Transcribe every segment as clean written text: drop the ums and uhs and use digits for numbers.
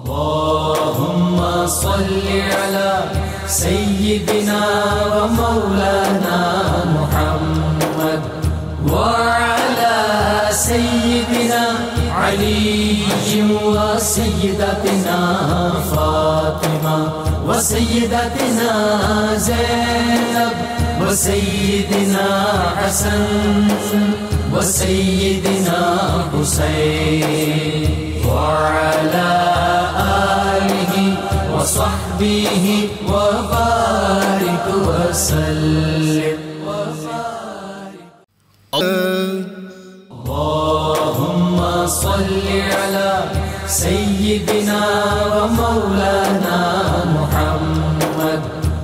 اللهم صل على سيدنا ومولانا محمد وعلى سيدنا علي وسيدتنا فاطمة وسيدتنا زينب وسيدنا حسن وسيدنا حسين وعلى آله وصحبه وبارك وسلم اللهم صل على سيدنا ومولانا محمد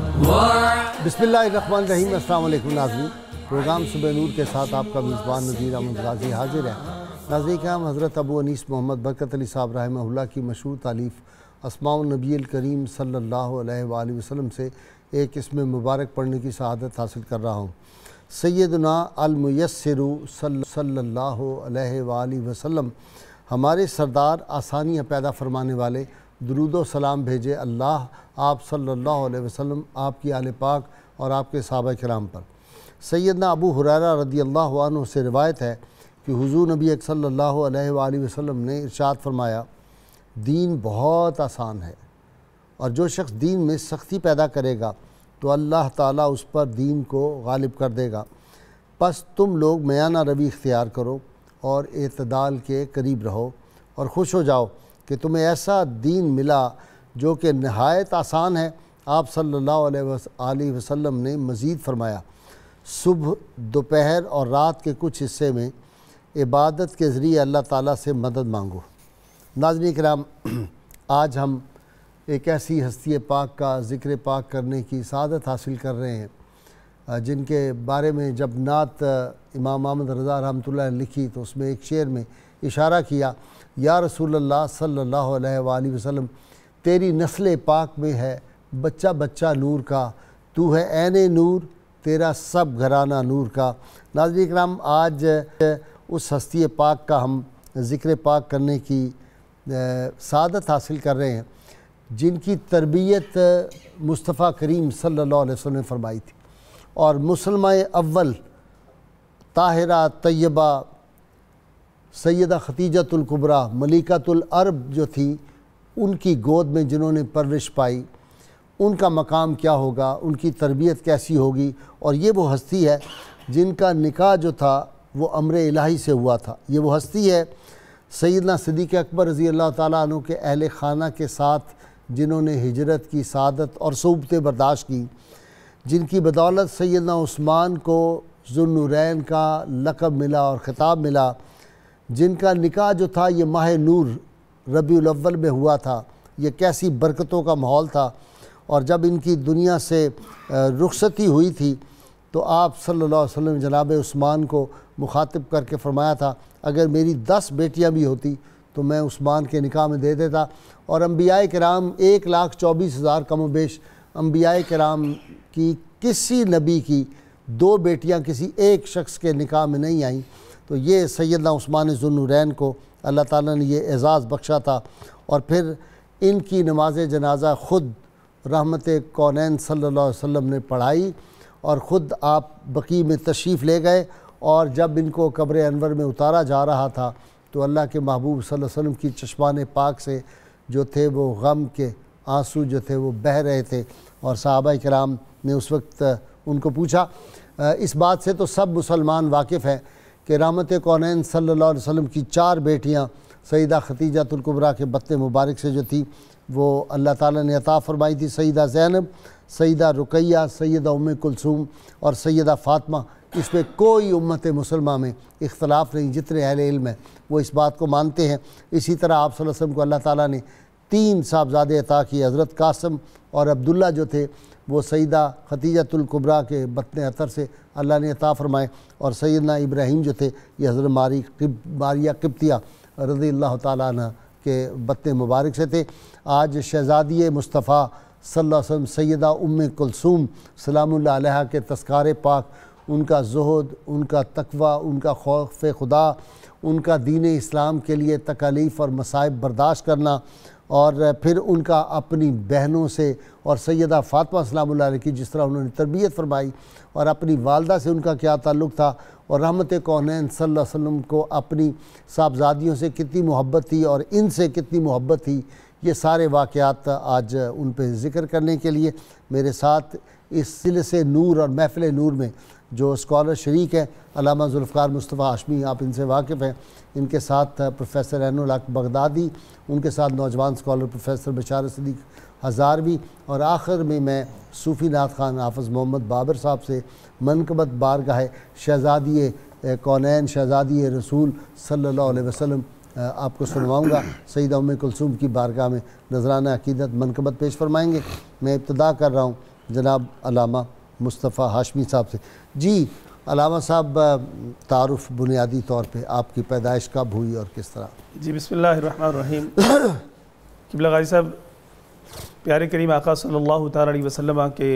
بسم اللہ الرحمن الرحیم۔ السلام علیکم ناظرین، پروگرام صبح نور کے ساتھ آپ کا میزبان نذیر احمد غازی حاضر ہے۔ ناظرین کرام، حضرت ابو انیس محمد برکت علی صاحب رحمہ اللہ کی مشہور تالیف اسماء النبی الکریم صلی اللہ علیہ وآلہ وسلم سے ایک اسم مبارک پڑھنے کی سعادت حاصل کر رہا ہوں۔ سیدنا المیسر صلی اللہ علیہ وآلہ وسلم، ہمارے سردار آسانیاں پیدا فرمانے والے، درود و سلام بھیجے اللہ آپ صلی اللہ علیہ وسلم، آپ کی آل پاک اور آپ کے صحابہ کرام پر۔ سیدنا ابو ہریرہ رضی اللہ عنہ سے روایت ہے کہ حضور نبی صلی اللہ علیہ وآلہ وسلم نے ارشاد فرمایا، دین بہت آسان ہے، اور جو شخص دین میں سختی پیدا کرے گا تو اللہ تعالیٰ اس پر دین کو غالب کر دے گا۔ پس تم لوگ میانہ روی اختیار کرو اور اعتدال کے قریب رہو، اور خوش ہو جاؤ کہ تمہیں ایسا دین ملا جو کہ نہایت آسان ہے۔ آپ صلی اللہ علیہ وسلم نے مزید فرمایا، صبح، دوپہر اور رات کے کچھ حصے میں عبادت کے ذریعے اللہ تعالیٰ سے مدد مانگو۔ ناظرین کرام، آج ہم ایک ایسی ہستی پاک کا ذکر پاک کرنے کی سعادت حاصل کر رہے ہیں جن کے بارے میں جب نعت امام محمد رضا رحمۃ اللہ نے لکھی تو اس میں ایک شعر میں اشارہ کیا، یا رسول اللہ صلی اللہ علیہ وآلہ وسلم، تیری نسل پاک میں ہے بچہ بچہ نور کا، تو ہے عین نور، تیرا سب گھرانہ نور کا۔ ناظرین کرام، آج اس ہستی پاک کا ہم ذکر پاک کرنے کی سعادت حاصل کر رہے ہیں جن کی تربیت مصطفیٰ کریم صلی اللہ علیہ وسلم نے فرمائی تھی، اور مسلمہ اول طاہرہ طیبہ سیدہ خدیجۃ الکبریٰ ملکۃ العرب جو تھی، ان کی گود میں جنہوں نے پرورش پائی، ان کا مقام کیا ہوگا، ان کی تربیت کیسی ہوگی۔ اور یہ وہ ہستی ہے جن کا نکاح جو تھا وہ امر الہی سے ہوا تھا۔ یہ وہ ہستی ہے سیدنا صدیق اکبر رضی اللہ تعالیٰ عنہ کے اہل خانہ کے ساتھ جنہوں نے ہجرت کی سعادت اور صعوبتیں برداشت کی، جن کی بدولت سیدنا عثمان کو ذو النورین کا لقب ملا اور خطاب ملا، جن کا نکاح جو تھا یہ ماہ نور ربیع الاول میں ہوا تھا۔ یہ کیسی برکتوں کا ماحول تھا، اور جب ان کی دنیا سے رخصتی ہوئی تھی تو آپ صلی اللہ علیہ وسلم جناب عثمان کو مخاطب کر کے فرمایا تھا، اگر میری 10 بیٹیاں بھی ہوتی تو میں عثمان کے نکاح میں دے دیتا۔ اور انبیاء کرام 1,24,000 کم و بیش انبیاء کرام کی کسی نبی کی 2 بیٹیاں کسی ایک شخص کے نکاح میں نہیں آئیں، تو یہ سیدنا عثمان ذو النورین کو اللہ تعالیٰ نے یہ اعزاز بخشا تھا۔ اور پھر ان کی نماز جنازہ خود رحمت کونین صلی اللہ علیہ وسلم نے پڑھائی، اور خود آپ بقیع میں تشریف لے گئے، اور جب ان کو قبر انور میں اتارا جا رہا تھا تو اللہ کے محبوب صلی اللہ علیہ وسلم کی چشمان پاک سے جو تھے وہ غم کے آنسو جو تھے وہ بہہ رہے تھے، اور صحابہ کرام نے اس وقت ان کو پوچھا۔ اس بات سے تو سب مسلمان واقف ہیں کہ رحمت کونین صلی اللہ علیہ وسلم کی 4 بیٹیاں سیدہ خدیجۃ الکبریٰ کے بطن مبارک سے جو تھی وہ اللہ تعالیٰ نے عطا فرمائی تھی، سیدہ زینب، سیدہ رقیہ، سیدہ ام کلثوم اور سیدہ فاطمہ۔ اس پہ کوئی امت مسلمہ میں اختلاف نہیں، جتنے اہل علم ہیں وہ اس بات کو مانتے ہیں۔ اسی طرح آپ صلی اللہ علیہ وسلم کو اللہ تعالیٰ نے 3 صاحبزادے عطا کیے، حضرت قاسم اور عبداللہ جو تھے وہ سیدہ خدیجۃ الکبریٰ کے بطن عطر سے اللہ نے عطا فرمائے، اور سیدنا ابراہیم جو تھے یہ حضرت ماریہ قبطیہ رضی اللہ تعالیٰ عنہ کے بطن مبارک سے تھے۔ آج شہزادی مصطفیٰ صلی اللہ علیہ وسلم سیدہ ام کلثوم سلام اللہ علیہا کے تذکار پاک، ان کا زہد، ان کا تقوی، ان کا خوف خدا، ان کا دین اسلام کے لیے تکالیف اور مصائب برداشت کرنا، اور پھر ان کا اپنی بہنوں سے اور سیدہ فاطمہ سلام اللہ علیہ کی جس طرح انہوں نے تربیت فرمائی اور اپنی والدہ سے ان کا کیا تعلق تھا اور رحمت کونین صلی اللہ علیہ وسلم کو اپنی صاحبزادیوں سے کتنی محبت تھی اور ان سے کتنی محبت تھی، یہ سارے واقعات آج ان پہ ذکر کرنے کے لیے میرے ساتھ اس سلسلے نور اور محفل نور میں جو اسکالر شریک ہیں علامہ ذوالفقار مصطفیٰ ہاشمی، آپ ان سے واقف ہیں، ان کے ساتھ پروفیسر عین الحق بغدادی، ان کے ساتھ نوجوان اسکالر پروفیسر بشارت صدیق ہزاروی، اور آخر میں میں صوفی نعت خوان حافظ محمد بابر صاحب سے منقبت بارگاہ شہزادی کونین شہزادی رسول صلی اللہ علیہ وسلم آپ کو سنواؤں گا۔ سیدہ ام کلثوم کی بارگاہ میں نذرانہ عقیدت منقبت پیش فرمائیں گے۔ میں ابتدا کر رہا ہوں جناب علامہ مصطفیٰ ہاشمی صاحب سے۔ جی علامہ صاحب، تعارف بنیادی طور پہ آپ کی پیدائش کب ہوئی اور کس طرح؟ جی بسم اللہ الرحمن الرحیم۔ قبلہ غازی صاحب، پیارے کریم آقا صلی اللہ تعالیٰ علیہ وسلم کے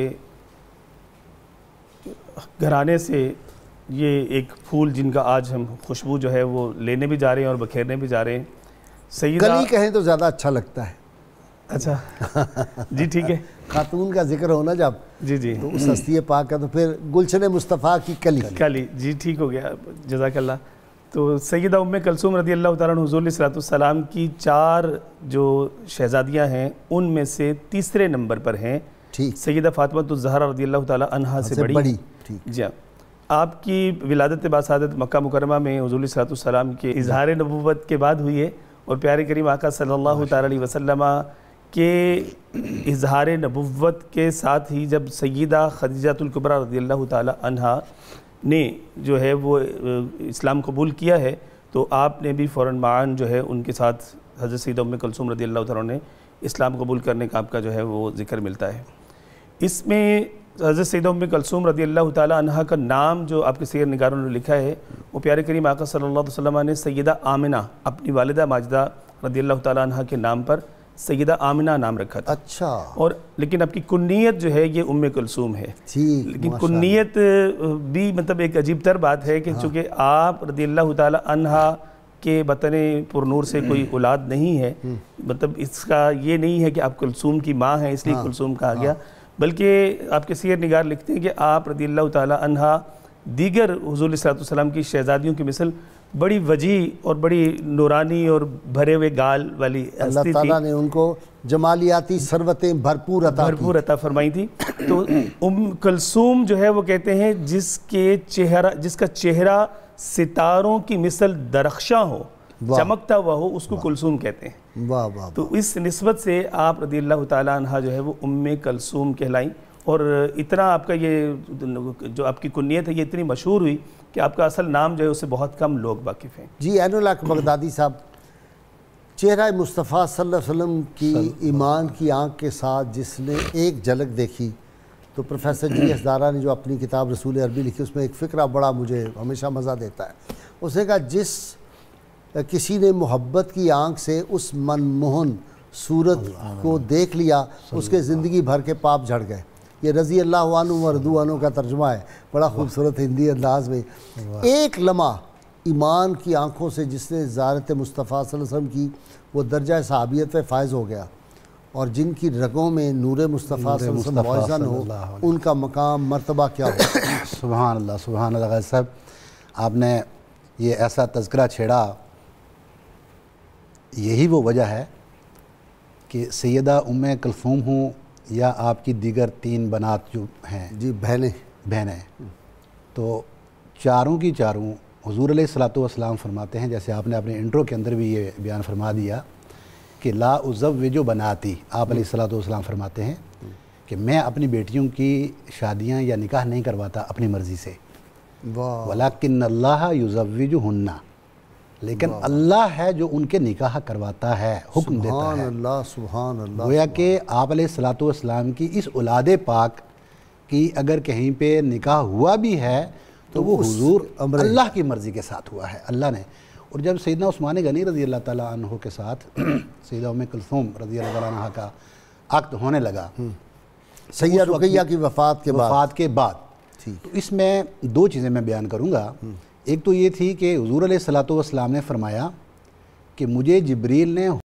گھرانے سے یہ ایک پھول جن کا آج ہم خوشبو جو ہے وہ لینے بھی جا رہے ہیں اور بکھیرنے بھی جا رہے ہیں، سیدہ کلی کہیں تو زیادہ اچھا لگتا ہے۔ اچھا جی ٹھیک ہے، خاتون کا ذکر ہونا جب جی تو اس ہستی پاک کا تو پھر گلشن مصطفیٰ کی کلی۔ جی ٹھیک ہو گیا، جزاک اللہ۔ تو سیدہ ام کلثوم رضی اللہ تعالیٰ عنہ حضور علیہ السلام کی 4 جو شہزادیاں ہیں ان میں سے تیسرے نمبر پر ہیں سیدہ فاطمہ الزہرا رضی اللہ تعالیٰ عنہا سے بڑی۔ جی ہاں، آپ کی ولادت باسعادت مکہ مکرمہ میں حضور علیہ السلام کے اظہار نبوت کے بعد ہوئی ہے، اور پیارے کریم آقا صلی اللہ تعالیٰ علیہ وسلم کے اظہار نبوت کے ساتھ ہی جب سیدہ خدیجہ الکبریٰ رضی اللہ تعالیٰ عنہا نے جو ہے وہ اسلام قبول کیا ہے، تو آپ نے بھی فوراً معاً جو ہے ان کے ساتھ حضرت سیدہ ام کلثوم رضی اللہ تعالیٰ نے اسلام قبول کرنے کا آپ کا جو ہے وہ ذکر ملتا ہے۔ اس میں حضرت سیدہ ام کلثوم رضی اللہ تعالیٰ عنہا کا نام جو آپ کے سیر نگاروں نے لکھا ہے وہ پیارے کریم آقا صلی اللہ علیہ وسلم نے سیدہ آمنہ اپنی والدہ ماجدہ رضی اللہ تعالیٰ عنہا کے نام پر سیدہ آمنہ نام رکھا تھا۔ اچھا، اور لیکن آپ کی کنیت جو ہے یہ ام کلثوم ہے، لیکن کنیت بھی مطلب ایک عجیب تر بات ہے کہ چونکہ آپ رضی اللہ تعالیٰ عنہا کے بطن پر نور سے کوئی اولاد نہیں ہے، مطلب اس کا یہ نہیں ہے کہ آپ کلثوم کی ماں ہیں اس لیے کلثوم کہا گیا، بلکہ آپ کے سیر نگار لکھتے ہیں کہ آپ رضی اللہ تعالیٰ عنہا دیگر حضور علیہ السلام کی شہزادیوں کی مثل بڑی وجیح اور بڑی نورانی اور بھرے ہوئے گال والی ہستی تھی۔ اللہ تعالیٰ نے ان کو جمالیاتی ثروتیں بھرپور عطا فرمائی تھی۔ تو ام کلثوم جو ہے وہ کہتے ہیں جس کا چہرہ ستاروں کی مثل درخشاں ہو، چمکتا ہوا ہو، اس کو کلثوم کہتے ہیں۔ تو اس نسبت سے آپ رضی اللہ تعالیٰ عنہ جو ہے وہ ام کلثوم کہلائیں، اور اتنا آپ کا یہ جو آپ کی کنیت ہے یہ اتنی مشہور ہوئی کہ آپ کا اصل نام جو ہے اسے بہت کم لوگ واقف ہیں۔ جی عین الحق بغدادی صاحب، چہرہ مصطفیٰ صلی اللہ علیہ وسلم کی ایمان کی آنکھ کے ساتھ جس نے ایک جھلک دیکھی، تو پروفیسر جی ایس دارا نے جو اپنی کتاب رسول عربی لکھی اس میں ایک فقرہ بڑا مجھے ہمیشہ مزہ دیتا ہے۔ اس نے کہا جس کسی نے محبت کی آنکھ سے اس منموہن صورت کو دیکھ لیا اس کے زندگی بھر کے پاپ جھڑ گئے۔ یہ رضی اللہ عنہ و رضوا عنہ کا ترجمہ ہے، بڑا خوبصورت ہندی انداز میں۔ ایک لمحہ ایمان کی آنکھوں سے جس نے زیارت مصطفیٰ صلی اللہ علیہ وسلم کی، وہ درجہ صحابیت پہ فائز ہو گیا، اور جن کی رگوں میں نور مصطفیٰ صلی اللہ علیہ وسلم موزن ہو ان کا مقام مرتبہ کیا ہو۔ سبحان اللہ، سبحان اللہ۔ غازی صاحب، آپ نے یہ ایسا تذکرہ چھیڑا، یہی وہ وجہ ہے کہ سیدہ ام کلثوم ہوں یا آپ کی دیگر 3 بنات جو ہیں، جی بہنیں، تو چاروں کی چاروں حضور علیہ السلام فرماتے ہیں، جیسے آپ نے اپنے انٹرو کے اندر بھی یہ بیان فرما دیا کہ لا ازوج بناتی، آپ علیہ السلام فرماتے ہیں کہ میں اپنی بیٹیوں کی شادیاں یا نکاح نہیں کرواتا اپنی مرضی سے، ولیکن اللہ یزوجہن، لیکن اللہ ہے جو ان کے نکاح کرواتا ہے، حکم دیتا ہے۔ سبحان اللہ۔ گویا کہ آپ علیہ السلام کی اس اولاد پاک کی اگر کہیں پہ نکاح ہوا بھی ہے تو وہ حضور اللہ کی مرضی کے ساتھ ہوا ہے، اللہ نے۔ اور جب سیدنا عثمان غنی رضی اللہ تعالیٰ عنہ کے ساتھ سیدہ ام کلثوم رضی اللہ تعالیٰ عنہ کا عقد ہونے لگا سیدہ رقیہ کی وفات کے بعد، تو اس میں 2 چیزیں میں بیان کروں گا۔ ایک تو یہ تھی کہ حضور علیہ السلام نے فرمایا کہ مجھے جبریل نے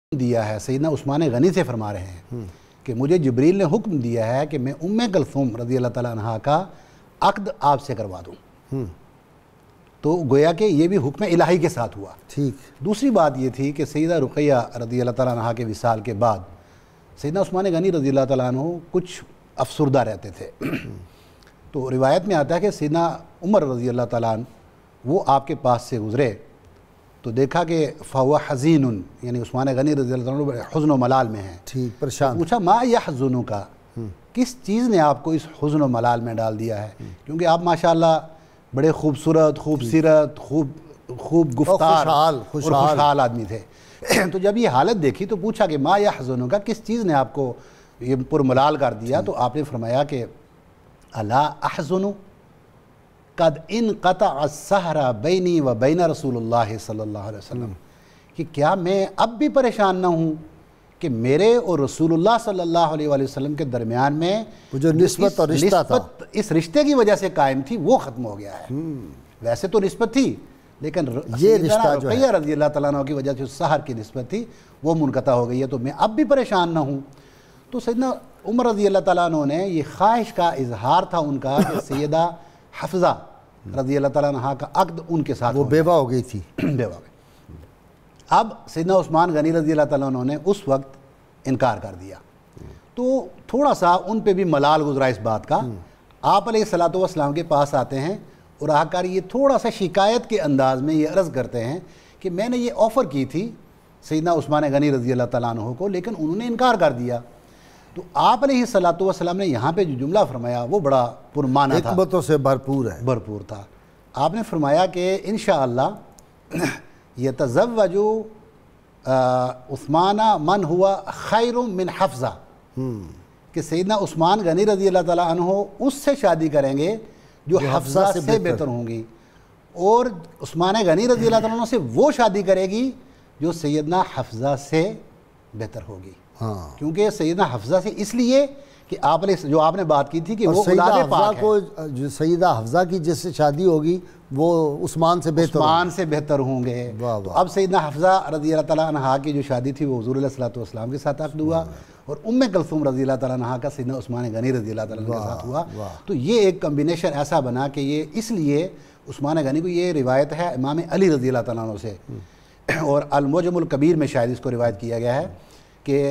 دیا ہے، سیدنا عثمان غنی سے فرما رہے ہیں کہ مجھے جبریل نے حکم دیا ہے کہ میں کلثوم رضی اللہ تعالیٰ عنہ کا عقد آپ سے کروا دوں، تو گویا کہ یہ بھی حکم الہی کے ساتھ ہوا۔ ٹھیک۔ دوسری بات یہ تھی کہ سیدہ رقیہ رضی اللہ تعالیٰ عنہ کے وصال کے بعد سیدنا عثمان غنی رضی اللہ تعالیٰ عنہ کچھ افسردہ رہتے تھے، تو روایت میں آتا ہے کہ سیدنا عمر رضی اللہ تعالیٰ عنہ وہ آپ کے پاس سے گزرے تو دیکھا کہ فَهُوَ حزین، یعنی عثمان غنی رضی اللہ تعالیٰ عنہ حزن و ملال میں ہیں۔ ٹھیک، پریشان۔ پوچھا ما یحزنک، کس چیز نے آپ کو اس حزن و ملال میں ڈال دیا ہے؟ کیونکہ آپ ماشاءاللہ بڑے خوبصورت، خوب سیرت، خوب گفتار اور خوشحال آدمی تھے۔ تو جب یہ حالت دیکھی تو پوچھا کہ ما یحزنک، کس چیز نے آپ کو یہ پرملال کر دیا؟ تو آپ نے فرمایا کہ الا احزن قد انقطع السحر بینی و بین رسول اللہ صلی اللہ علیہ وسلم، کہ کیا میں اب بھی پریشان نہ ہوں کہ میرے اور رسول اللہ صلی اللہ علیہ وآلہ وسلم کے درمیان میں جو نسبت اور رشتہ تھا، اس رشتے کی وجہ سے قائم تھی، وہ ختم ہو گیا ہے۔ ویسے تو نسبت تھی، لیکن یہ رشتہ جو رقیہ رضی اللہ تعالیٰ عنہ کی وجہ سے سحر کی نسبت تھی وہ منقطع ہو گئی ہے، تو میں اب بھی پریشان نہ ہوں۔ تو سیدنا عمر رضی اللہ تعالیٰ عنہ نے یہ خواہش کا اظہار تھا ان کا کہ سیدہ حفظہ رضی اللہ تعالیٰ عنہ کا عقد ان کے ساتھ وہ بیوہ ہو گئی تھی، بیوہ ہو گئی۔ اب سیدنا عثمان غنی رضی اللہ تعالیٰ عنہ نے اس وقت انکار کر دیا، تو تھوڑا سا ان پہ بھی ملال گزرا اس بات کا۔ آپ علیہ السلام کے پاس آتے ہیں اور آ کر یہ تھوڑا سا شکایت کے انداز میں یہ عرض کرتے ہیں کہ میں نے یہ آفر کی تھی سیدنا عثمان غنی رضی اللہ تعالیٰ عنہ کو، لیکن انہوں نے انکار کر دیا۔ تو آپ علیہ السلام نے یہاں پہ جو جملہ فرمایا وہ بڑا پرمعنی تھا، حکمتوں سے بھرپور تھا۔ آپ نے فرمایا کہ انشاءاللہ یتزوج عثمان من ہوا خیر من حفظہ، کہ سیدنا عثمان غنی رضی اللہ تعالیٰ عنہ اس سے شادی کریں گے جو حفظہ سے بہتر ہوں گی، اور عثمان غنی رضی اللہ تعالیٰ عنہ سے وہ شادی کرے گی جو سیدنا حفظہ سے بہتر ہوگی۔ کیونکہ سیدنا حفظہ سے اس لیے کہ آپ نے جو آپ نے بات کی تھی کہ وہ اولاد پاک ہے، کو جو سیدہ حفظہ کی جس سے شادی ہوگی وہ عثمان سے بہتر ہوں گے۔ تو اب سیدنا حفظہ رضی اللہ تعالیٰ عنہ کی جو شادی تھی وہ حضور علیہ السلام کے ساتھ عقد ہوا، اور کلثوم رضی اللہ تعالیٰ عنہ کا سیدنا عثمان غنی رضی اللہ تعالیٰ عنہ کے ساتھ ہوا۔ تو یہ ایک کمبینیشن ایسا بنا کہ یہ اس لیے عثمان غنی کو یہ روایت ہے امام علی رضی اللہ تعالیٰ عنہ سے، اور المعجم الکبیر میں شاید اس کو روایت کیا گیا ہے کہ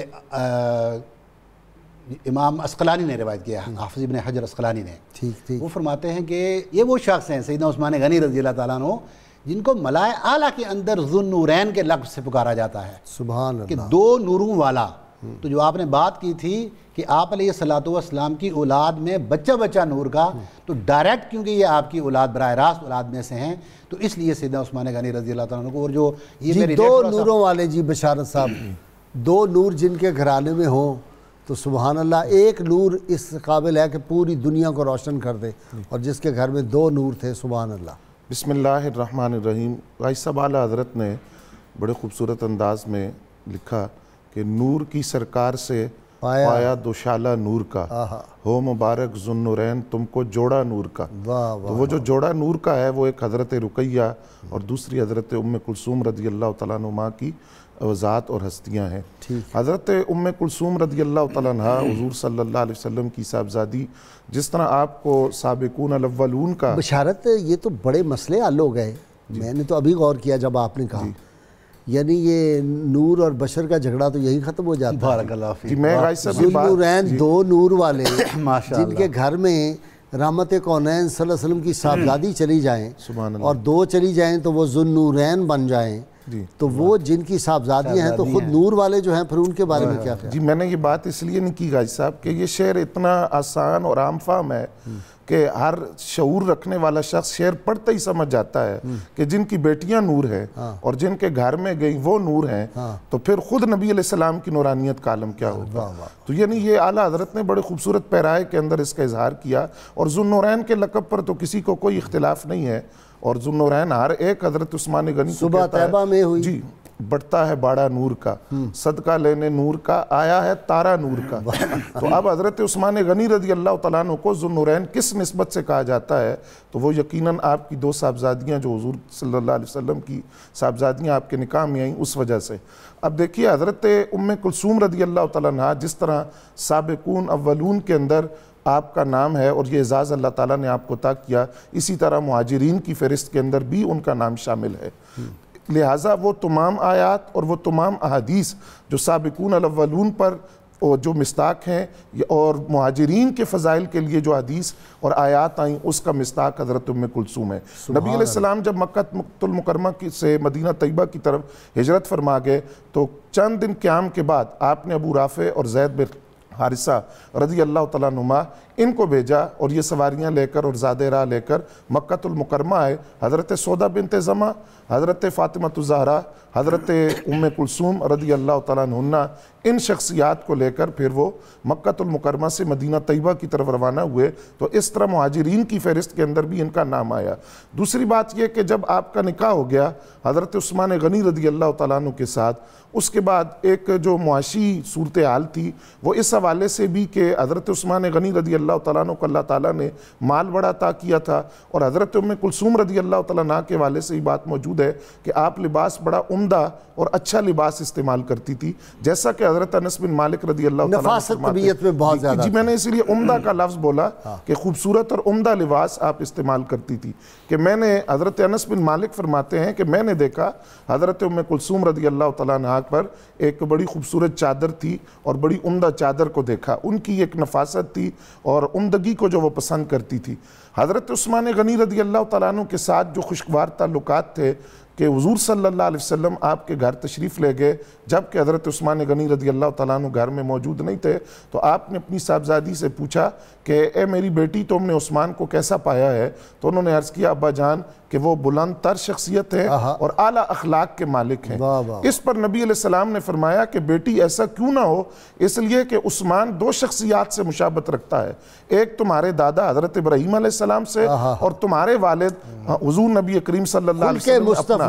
امام عسقلانی نے روایت کیا ہے، حافظ ابن حجر عسقلانی نے، وہ فرماتے ہیں کہ یہ وہ شخص ہیں سیدنا عثمان غنی رضی اللہ تعالیٰ عنہ جن کو ملائے اعلیٰ کے اندر ذو النورین کے لقب سے پکارا جاتا ہے، سبحان اللہ، کہ دو نوروں والا۔ تو جو آپ نے بات کی تھی کہ آپ علیہ السلام کی اولاد میں بچہ نور کا، تو ڈائریکٹ کیونکہ یہ آپ کی اولاد براہ راست اولاد میں سے ہیں، تو اس لیے سیدنا عثمان غنی رضی اللہ تعالیٰ عنہ کو، اور جو یہ دو نوروں والے جی بشارت صاحب، دو نور جن کے گھرانے میں ہوں تو سبحان اللہ، ایک نور اس قابل ہے کہ پوری دنیا کو روشن کر دے، اور جس کے گھر میں دو نور تھے، سبحان اللہ۔ بسم اللہ الرحمن الرحیم۔ غازی صاحب اعلیٰ حضرت نے بڑے خوبصورت انداز میں لکھا کہ نور کی سرکار سے پایا دوشالہ نور کا، ہو مبارک ذو النورین تم کو جوڑا نور کا۔ تو وہ جو جوڑا نور کا ہے وہ ایک حضرت رقیہ اور دوسری حضرت کلثوم رضی اللہ تعالیٰ عنہ کی ذات اور ہستیاں ہیں۔ حضرت کلثوم رضی اللہ تعالیٰ عنہ حضور صلی اللہ علیہ وسلم کی صاحبزادی، جس طرح آپ کو سابقون الاولون کا بشارت، یہ تو بڑے مسئلے حل ہو گئے۔ میں نے تو ابھی غور کیا جب آپ نے کہا، یعنی یہ نور اور بشر کا جھگڑا تو یہی ختم ہو جاتا ہے۔ بارک اللہ فیک۔ میں غازی صاحب ذو النورین، دو نور والے ماشاءاللہ، جن کے گھر میں رحمت کونین صلی اللہ علیہ وسلم کی صاحبزادی چلی جائیں اور دو چلی جائیں تو وہ ذو النورین بن جائیں، تو وہ جن کی صاحبزادیاں ہیں تو خود نور والے جو ہیں، پھر ان کے بارے میں کیا خیال؟ جی میں نے یہ بات اس لیے نہیں کی غازی صاحب کہ یہ شعر اتنا آسان اور عام فہم ہے کہ ہر شعور رکھنے والا شخص شعر پڑھتا ہی سمجھ جاتا ہے کہ جن کی بیٹیاں نور ہیں اور جن کے گھر میں گئی وہ نور ہیں، تو پھر خود نبی علیہ السلام کی نورانیت کا عالم کیا ہوگا۔ تو یعنی یہ اعلیٰ حضرت نے بڑے خوبصورت پیرائے کے اندر اس کا اظہار کیا، اور ذو النورین کے لقب پر تو کسی کو کوئی اختلاف نہیں ہے، اور ذو النورین ہر ایک حضرت عثمان غنی کو صبح طیبہ میں ہوئی، جی بڑھتا ہے باڑا نور کا، صدقہ لینے نور کا آیا ہے تارا نور کا۔ تو اب حضرت عثمان غنی رضی اللہ تعالیٰ عنہ کو ذو النورین کس نسبت سے کہا جاتا ہے؟ تو وہ یقیناً آپ کی 2 صاحبزادیاں جو حضور صلی اللہ علیہ وسلم کی صاحبزادیاں آپ کے نکاح میں آئیں اس وجہ سے۔ اب دیکھیے حضرت ام کلثوم رضی اللہ تعالیٰ عنہ جس طرح سابقون اولون کے اندر آپ کا نام ہے اور یہ اعزاز اللہ تعالیٰ نے آپ کو عطا کیا، اسی طرح مہاجرین کی فہرست کے اندر بھی ان کا نام شامل ہے۔ لہٰذا وہ تمام آیات اور وہ تمام احادیث جو سابقون الاولون پر جو مصداق ہیں اور مہاجرین کے فضائل کے لیے جو حدیث اور آیات آئیں اس کا مصداق حضرت ام کلثوم ہے۔ نبی علیہ السلام جب مکہ المکرمہ سے مدینہ طیبہ کی طرف ہجرت فرما گئے تو چند دن قیام کے بعد آپ نے ابو رافع اور زید بن حارثہ رضی اللہ تعالیٰ عنہما ان کو بھیجا اور یہ سواریاں لے کر اور زادِ راہ لے کر مکہ المکرمہ آئے۔ حضرت سودہ بنت زمع، حضرت فاطمہ الزہرا، حضرت ام کلثوم رضی اللہ تعالیٰ عنہ ان شخصیات کو لے کر پھر وہ مکہ المکرمہ سے مدینہ طیبہ کی طرف روانہ ہوئے۔ تو اس طرح مہاجرین کی فہرست کے اندر بھی ان کا نام آیا۔ دوسری بات یہ کہ جب آپ کا نکاح ہو گیا حضرت عثمان غنی رضی اللہ تعالیٰ عنہ کے ساتھ، اس کے بعد ایک جو معاشی صورتحال تھی وہ اس حوالے سے بھی کہ حضرت عثمان غنی رضی اللہ تعالیٰ عنہ کو اللہ تعالیٰ نے مال بڑا عطا کیا تھا، اور حضرت ام کلثوم رضی اللہ تعالیٰ عنہ کے حوالے سے یہ بات موجود ہے کہ آپ لباس بڑا عمدہ اور اچھا لباس استعمال کرتی تھی، جیسا کہ حضرت انس بن مالک رضی اللہ تعالیٰ عنہ نفاست طبیعت میں بہت زیادہ جی میں نے اسی لیے عمدہ کا لفظ بولا کہ خوبصورت اور عمدہ لباس آپ استعمال کرتی تھی، کہ میں نے حضرت انس بن مالک فرماتے ہیں کہ میں نے دیکھا حضرت ام کلثوم رضی اللہ تعالیٰ عنہ پر ایک بڑی خوبصورت چادر تھی اور بڑی عمدہ چادر کو دیکھا، ان کی ایک نفاست تھی اور عمدگی کو جو وہ پسند کرتی تھی۔ حضرت عثمان غنی رضی اللہ تعالیٰ عنہ کے ساتھ جو خوشگوار تعلقات تھے کہ حضور صلی اللہ علیہ وسلم آپ کے گھر تشریف لے گئے جبکہ حضرت عثمان غنی رضی اللہ تعالیٰ عنہ گھر میں موجود نہیں تھے، تو آپ نے اپنی صاحبزادی سے پوچھا کہ اے میری بیٹی تم نے عثمان کو کیسا پایا ہے؟ تو انہوں نے عرض کیا ابا جان کہ وہ بلند تر شخصیت ہے اور اعلیٰ اخلاق کے مالک ہیں۔ اس پر نبی علیہ السلام نے فرمایا کہ بیٹی ایسا کیوں نہ ہو، اس لیے کہ عثمان 2 شخصیات سے مشابہت رکھتا ہے، ایک تمہارے دادا حضرت ابراہیم علیہ السلام سے اور تمہارے والد حضور نبی کریم صلی اللہ علیہ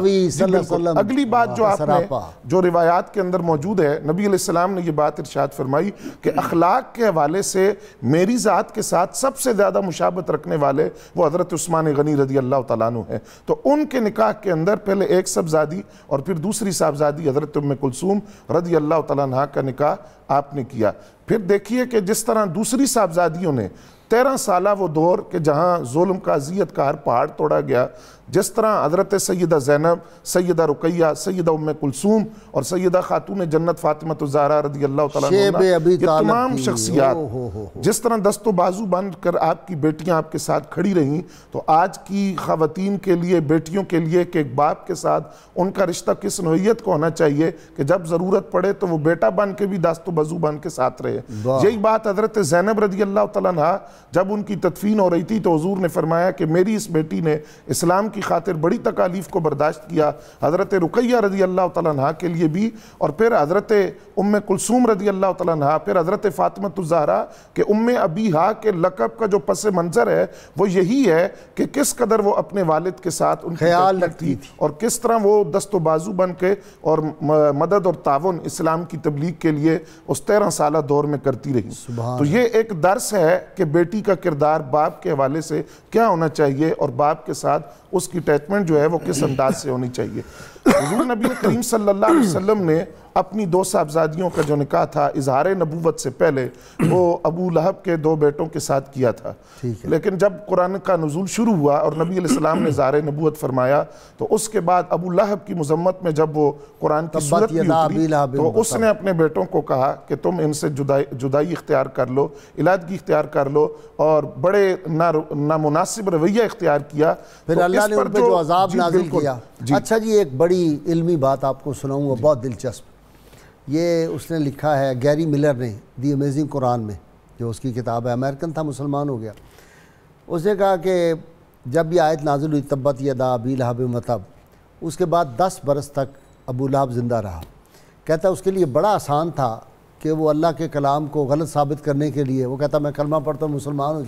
وسلم۔ اگلی بات جو آپ نے جو روایات کے اندر موجود ہے، نبی علیہ السلام نے یہ بات ارشاد فرمائی کہ اخلاق کے حوالے سے میری ذات کے ساتھ سب سے زیادہ مشابہت رکھنے والے وہ حضرت عثمان غنی رضی اللہ تعالیٰ عنہ ہیں۔ تو ان کے نکاح کے اندر پہلے ایک صاحبزادی اور پھر دوسری صاحبزادی حضرت ام کلثوم رضی اللہ تعالیٰ عنہ کا نکاح آپ نے کیا۔ پھر دیکھیے کہ جس طرح دوسری صاحبزادیوں نے 13 سالہ وہ دور کہ جہاں ظلم کا اذیت کا ہر پہاڑ توڑا گیا، جس طرح حضرت سیدہ زینب، سیدہ رقیہ، سیدہ ام کلثوم اور سیدہ خاتون جنت فاطمہ الزہرا رضی اللہ تعالیٰ عنہ، یہ تمام شخصیات جس طرح دست و بازو بن کر آپ کی بیٹیاں آپ کے ساتھ کھڑی رہیں، تو آج کی خواتین کے لیے، بیٹیوں کے لیے کہ ایک باپ کے ساتھ ان کا رشتہ کس نوعیت کو ہونا چاہیے کہ جب ضرورت پڑے تو وہ بیٹا بن کے بھی دست و بازو بن کے ساتھ رہے۔ یہی بات حضرت زینب رضی اللہ تعالیٰ عنہ جب ان کی تدفین ہو رہی تھی تو حضور نے فرمایا کہ میری اس بیٹی نے اسلام کی خاطر بڑی تکالیف کو برداشت کیا۔ حضرت رقیہ رضی اللہ تعالیٰ عنہ کے لیے بھی، اور پھر حضرت ام کلثوم رضی اللہ تعالیٰ عنہ، پھر حضرت فاطمہ الزہرا کہ ام ابیہا کے لقب کا جو پس منظر ہے وہ یہی ہے کہ کس قدر وہ اپنے والد کے ساتھ ان خیال رکھتی تھی اور کس طرح وہ دست و بازو بن کے اور مدد اور تعاون اسلام کی تبلیغ کے لیے اس 13 سالہ دور میں کرتی رہی۔ تو یہ ایک درس ہے کہ بیٹی کا کردار باپ کے حوالے سے کیا ہونا چاہیے اور باپ کے ساتھ اس کی اٹیچمنٹ جو ہے وہ کس انداز سے ہونی چاہیے۔ حضور نبی کریم صلی اللہ علیہ وسلم نے اپنی 2 صاحبزادیوں کا جو نکاح تھا اظہار نبوت سے پہلے وہ ابو لہب کے 2 بیٹوں کے ساتھ کیا تھا، لیکن جب قرآن کا نزول شروع ہوا اور نبی علیہ السلام نے اظہار نبوت فرمایا تو اس کے بعد ابو لہب کی مذمت میں جب وہ قرآن کی صورت بھی اتری تو اس نے اپنے بیٹوں کو کہا کہ تم ان سے جدائی اختیار کر لو، علیحدگی اختیار کر لو، اور بڑے نامناسب رویہ اختیار کیا۔ پھر اللہ نے ان پہ جو عذاب نازل کیا۔ اچھا جی، ایک بڑی علمی بات آپ کو سناؤں گا، بہت دلچسپ۔ یہ اس نے لکھا ہے گیری ملر نے دی امیزنگ قرآن میں، جو اس کی کتاب ہے، امریکن تھا، مسلمان ہو گیا۔ اس نے کہا کہ جب یہ آیت نازل ہوئی تبت یدا ابی لہب وتب، اس کے بعد 10 برس تک ابو لہب زندہ رہا۔ کہتا اس کے لیے بڑا آسان تھا کہ وہ اللہ کے کلام کو غلط ثابت کرنے کے لیے وہ کہتا میں کلمہ پڑھتا ہوں مسلمان ہو جاؤں،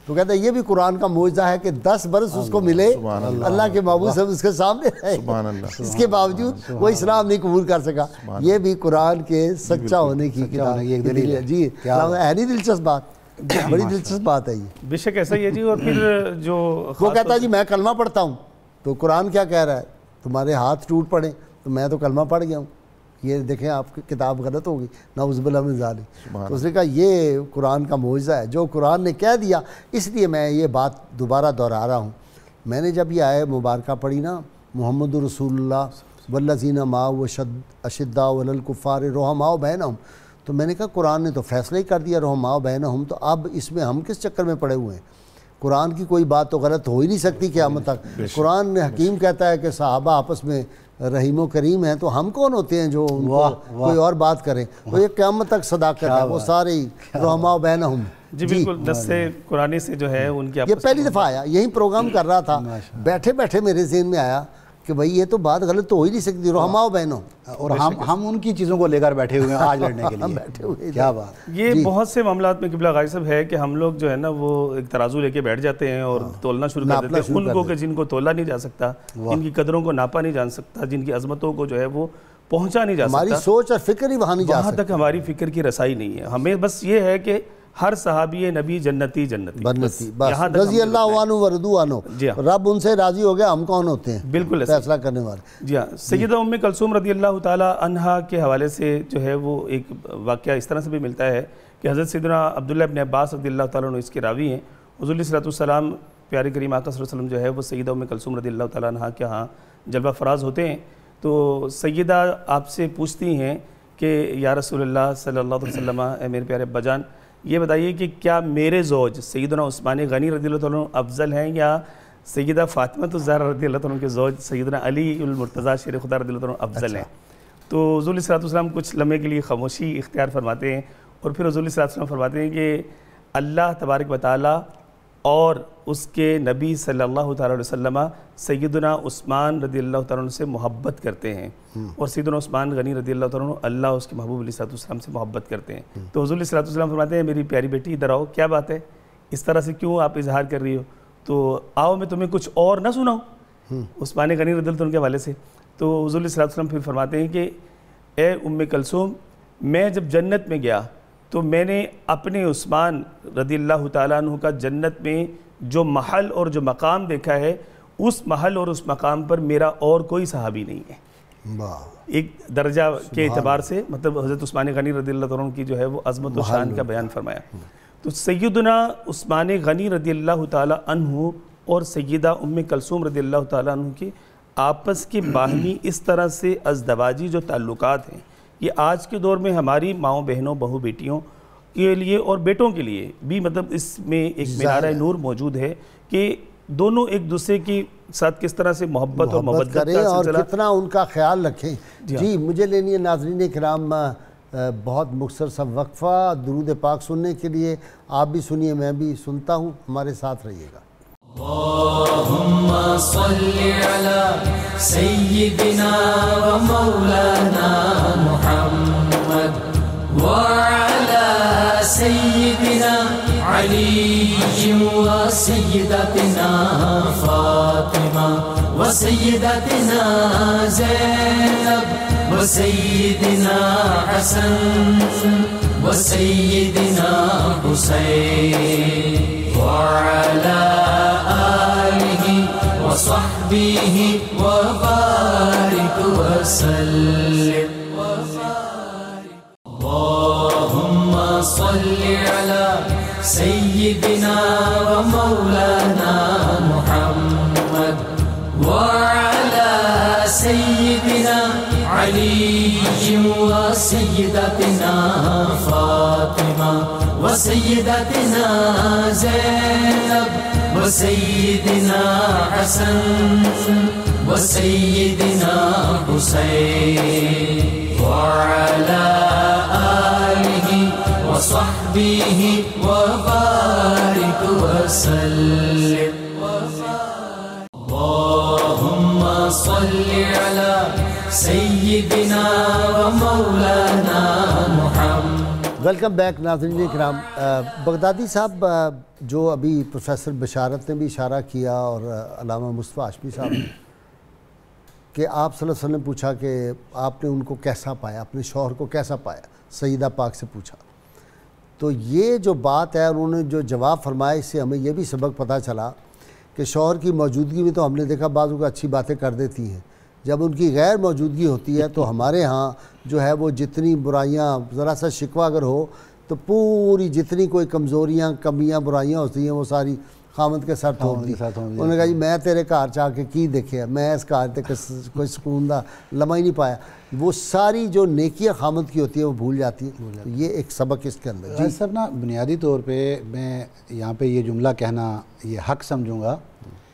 تو کہتا ہے یہ بھی قرآن کا معجزہ ہے کہ 10 برس اس کو ملے اللہ کے محبوب صاحب اس کے سامنے رہے، اس کے باوجود وہ اسلام نہیں قبول کر سکا۔ یہ بھی قرآن کے سچا ہونے کی کتاب ہے۔ جی ہے نہیں دلچسپ بات؟ بڑی دلچسپ بات ہے یہ، بے شک ایسا ہی ہے جی۔ اور پھر جو وہ کہتا ہے جی میں کلمہ پڑھتا ہوں، تو قرآن کیا کہہ رہا ہے؟ تمہارے ہاتھ ٹوٹ پڑے تو میں تو کلمہ پڑھ گیا ہوں، یہ دیکھیں آپ کی کتاب غلط ہوگی، نعوذ باللہ من ذالک۔ تو اس نے کہا یہ قرآن کا معجزہ ہے جو قرآن نے کہہ دیا، اس لیے میں یہ بات دوبارہ دہرا رہا ہوں۔ میں نے جب یہ آیت مبارکہ پڑھی نا، محمد رسول اللہ والذین معہ اشداء علی الکفار رحماء بینہم، تو میں نے کہا قرآن نے تو فیصلہ ہی کر دیا رحماء بینہم، تو اب اس میں ہم کس چکر میں پڑے ہوئے ہیں؟ قرآن کی کوئی بات تو غلط ہو ہی نہیں سکتی قیامت تک۔ قرآن حکیم کہتا ہے کہ صحابہ آپس میں رحیم و کریم ہیں، تو ہم کون ہوتے ہیں جو ان کو کوئی اور بات کریں؟ وہ یہ قیامت تک صداقت ہے، وہ سارے رحماء بینہم۔ جی بالکل، دس سے قرآن سے جو ہے ان کی یہ پہلی دفعہ آیا، یہی پروگرام کر رہا تھا، بیٹھے بیٹھے میرے ذہن میں آیا کہ بھائی یہ تو بات غلط تو ہو ہی نہیں سکتی، رحماء بینہم، اور ہم ان کی چیزوں کو لے کر بیٹھے ہوئے ہیں آج لڑنے کے لیے۔ بیٹھے ہوئے کیا بات! یہ بہت سے معاملات میں قبلہ غازی صاحب ہے کہ ہم لوگ جو ہے نا وہ ایک ترازو لے کے بیٹھ جاتے ہیں اور تولنا شروع کر دیتے ہیں ان کو کہ جن کو تولا نہیں جا سکتا، جن کی قدروں کو ناپا نہیں جان سکتا، جن کی عظمتوں کو جو ہے وہ پہنچا نہیں جا سکتا، ہماری سوچ اور فکر ہی وہاں نہیں جا وہاں تک ہماری فکر کی رسائی نہیں ہے۔ ہمیں بس یہ ہے کہ ہر صحابی نبی جنتی بنتی، بس رضی اللہ عنہ ورضوا عنہ، رب ان سے راضی ہو گیا، ہم کون ہوتے ہیں بالکل فیصلہ کرنے والے؟ جی ہاں۔ سیدہ ام کلثوم رضی اللہ تعالی عنہا کے حوالے سے جو ہے وہ ایک واقعہ اس طرح سے بھی ملتا ہے کہ حضرت سیدنا عبداللہ ابن عباس رضی اللہ تعالیٰ عنہ اس کے راوی ہیں۔ حضور علیہ السلام پیارے کریم آقا صلی اللہ علیہ وسلم جو ہے وہ سیدہ ام کلثوم رضی اللہ تعالیٰ عنہا کے ہاں جلوہ فراز ہوتے ہیں، تو سیدہ آپ سے پوچھتی ہیں کہ یا رسول اللہ صلی اللہ علیہ وسلم، اے میرے پیارے ابا جان، یہ بتائیے کہ کیا میرے زوج سیدنا عثمان غنی رضی اللہ عنہ افضل ہیں یا سیدہ فاطمہ الزہرا رضی اللہ عنہ کے زوج سیدنا علی المرتضیٰ شیر خدا رضی اللہ عنہ افضل ہیں؟ تو حضور علیہ السلام کچھ لمحے کے لیے خاموشی اختیار فرماتے ہیں، اور پھر حضور علیہ السلام فرماتے ہیں کہ اللہ تبارک و تعالیٰ اور اس کے نبی صلی اللہ تعالیٰ علیہ وسلم سیدنا عثمان رضی اللہ تعالیٰ عنہ سے محبت کرتے ہیں، اور سیدنا عثمان غنی رضی اللہ تعالیٰ عنہ اللہ اس کے محبوب علیہ السلام سے محبت کرتے ہیں۔ تو حضور علیہ السلام فرماتے ہیں میری پیاری بیٹی ادھر آؤ، کیا بات ہے، اس طرح سے کیوں آپ اظہار کر رہی ہو؟ تو آؤ میں تمہیں کچھ اور نہ سناؤں عثمان غنی رضی اللہ عنہ کے حوالے سے۔ تو حضور علیہ السلام پھر فرماتے ہیں کہ اے ام کلثوم، میں جب جنت میں گیا تو میں نے اپنے عثمان رضی اللہ تعالیٰ عنہ کا جنت میں جو محل اور جو مقام دیکھا ہے، اس محل اور اس مقام پر میرا اور کوئی صحابی نہیں ہے۔ ایک درجہ کے اعتبار سے مطلب حضرت عثمان غنی رضی اللہ عنہ کی جو ہے وہ عظمت و شان کا بیان فرمایا۔ تو سیدنا عثمان غنی رضی اللہ تعالیٰ عنہ اور سیدہ ام کلثوم رضی اللہ تعالیٰ عنہ کے آپس کے باہمی اس طرح سے ازدواجی جو تعلقات ہیں، یہ آج کے دور میں ہماری ماؤں بہنوں بہو بیٹیوں کے لیے اور بیٹوں کے لیے بھی مطلب اس میں ایک مینارہ نور موجود ہے کہ دونوں ایک دوسرے کی ساتھ کس طرح سے محبت اور مودت کریں اور کتنا ان کا خیال رکھیں۔ جی مجھے لینی ہے ناظرین کرام بہت مختصر سا وقفہ درود پاک سننے کے لیے، آپ بھی سنیے میں بھی سنتا ہوں، ہمارے ساتھ رہیے گا۔ اللهم صل على سيدنا ومولانا محمد وعلى سيدنا علي وسيدتنا فاطمة وسيدتنا زينب وسيدنا حسن وسيدنا حسين وعلى آله وصحبه وبارك وسلم اللهم صل على سيدنا ومولانا محمد وعلى سيدنا علي وسيدتنا فاطمة وسيدتنا زينب وسيدنا حسن وسيدنا حسين وعلى آله وصحبه وبارك وسلم اللهم صل على سيدنا ومولانا محمد۔ ویلکم بیک ناظرین کرام۔ بغدادی صاحب جو ابھی پروفیسر بشارت نے بھی اشارہ کیا اور علامہ مصطفیٰ ہاشمی صاحب نے کہ آپ صلی اللہ علیہ وسلم نے پوچھا کہ آپ نے ان کو کیسا پایا، اپنے شوہر کو کیسا پایا، سیدہ پاک سے پوچھا. تو یہ جو بات ہے انہوں نے جو جواب فرمایا، اس سے ہمیں یہ بھی سبق پتہ چلا کہ شوہر کی موجودگی میں تو ہم نے دیکھا بعضوں کو اچھی باتیں کر دیتی ہیں، جب ان کی غیر موجودگی ہوتی ہے تو ہمارے ہاں جو ہے وہ جتنی برائیاں، ذرا سا شکوہ اگر ہو تو پوری جتنی کوئی کمزوریاں کمیاں برائیاں ہوتی ہیں وہ ساری خامد کے ساتھ تھوپ دی. انہوں نے کہا جی میں تیرے گھر چاہ کے کی دیکھے، میں اس گھر تے کوئی سکون دا لمحہ ہی نہیں پایا. وہ ساری جو نیکیاں خامد کی ہوتی ہیں وہ بھول جاتی ہیں. تو یہ ایک سبق اس کے اندر. جی سر نا بنیادی طور پہ میں یہاں پہ یہ جملہ کہنا یہ حق سمجھوں گا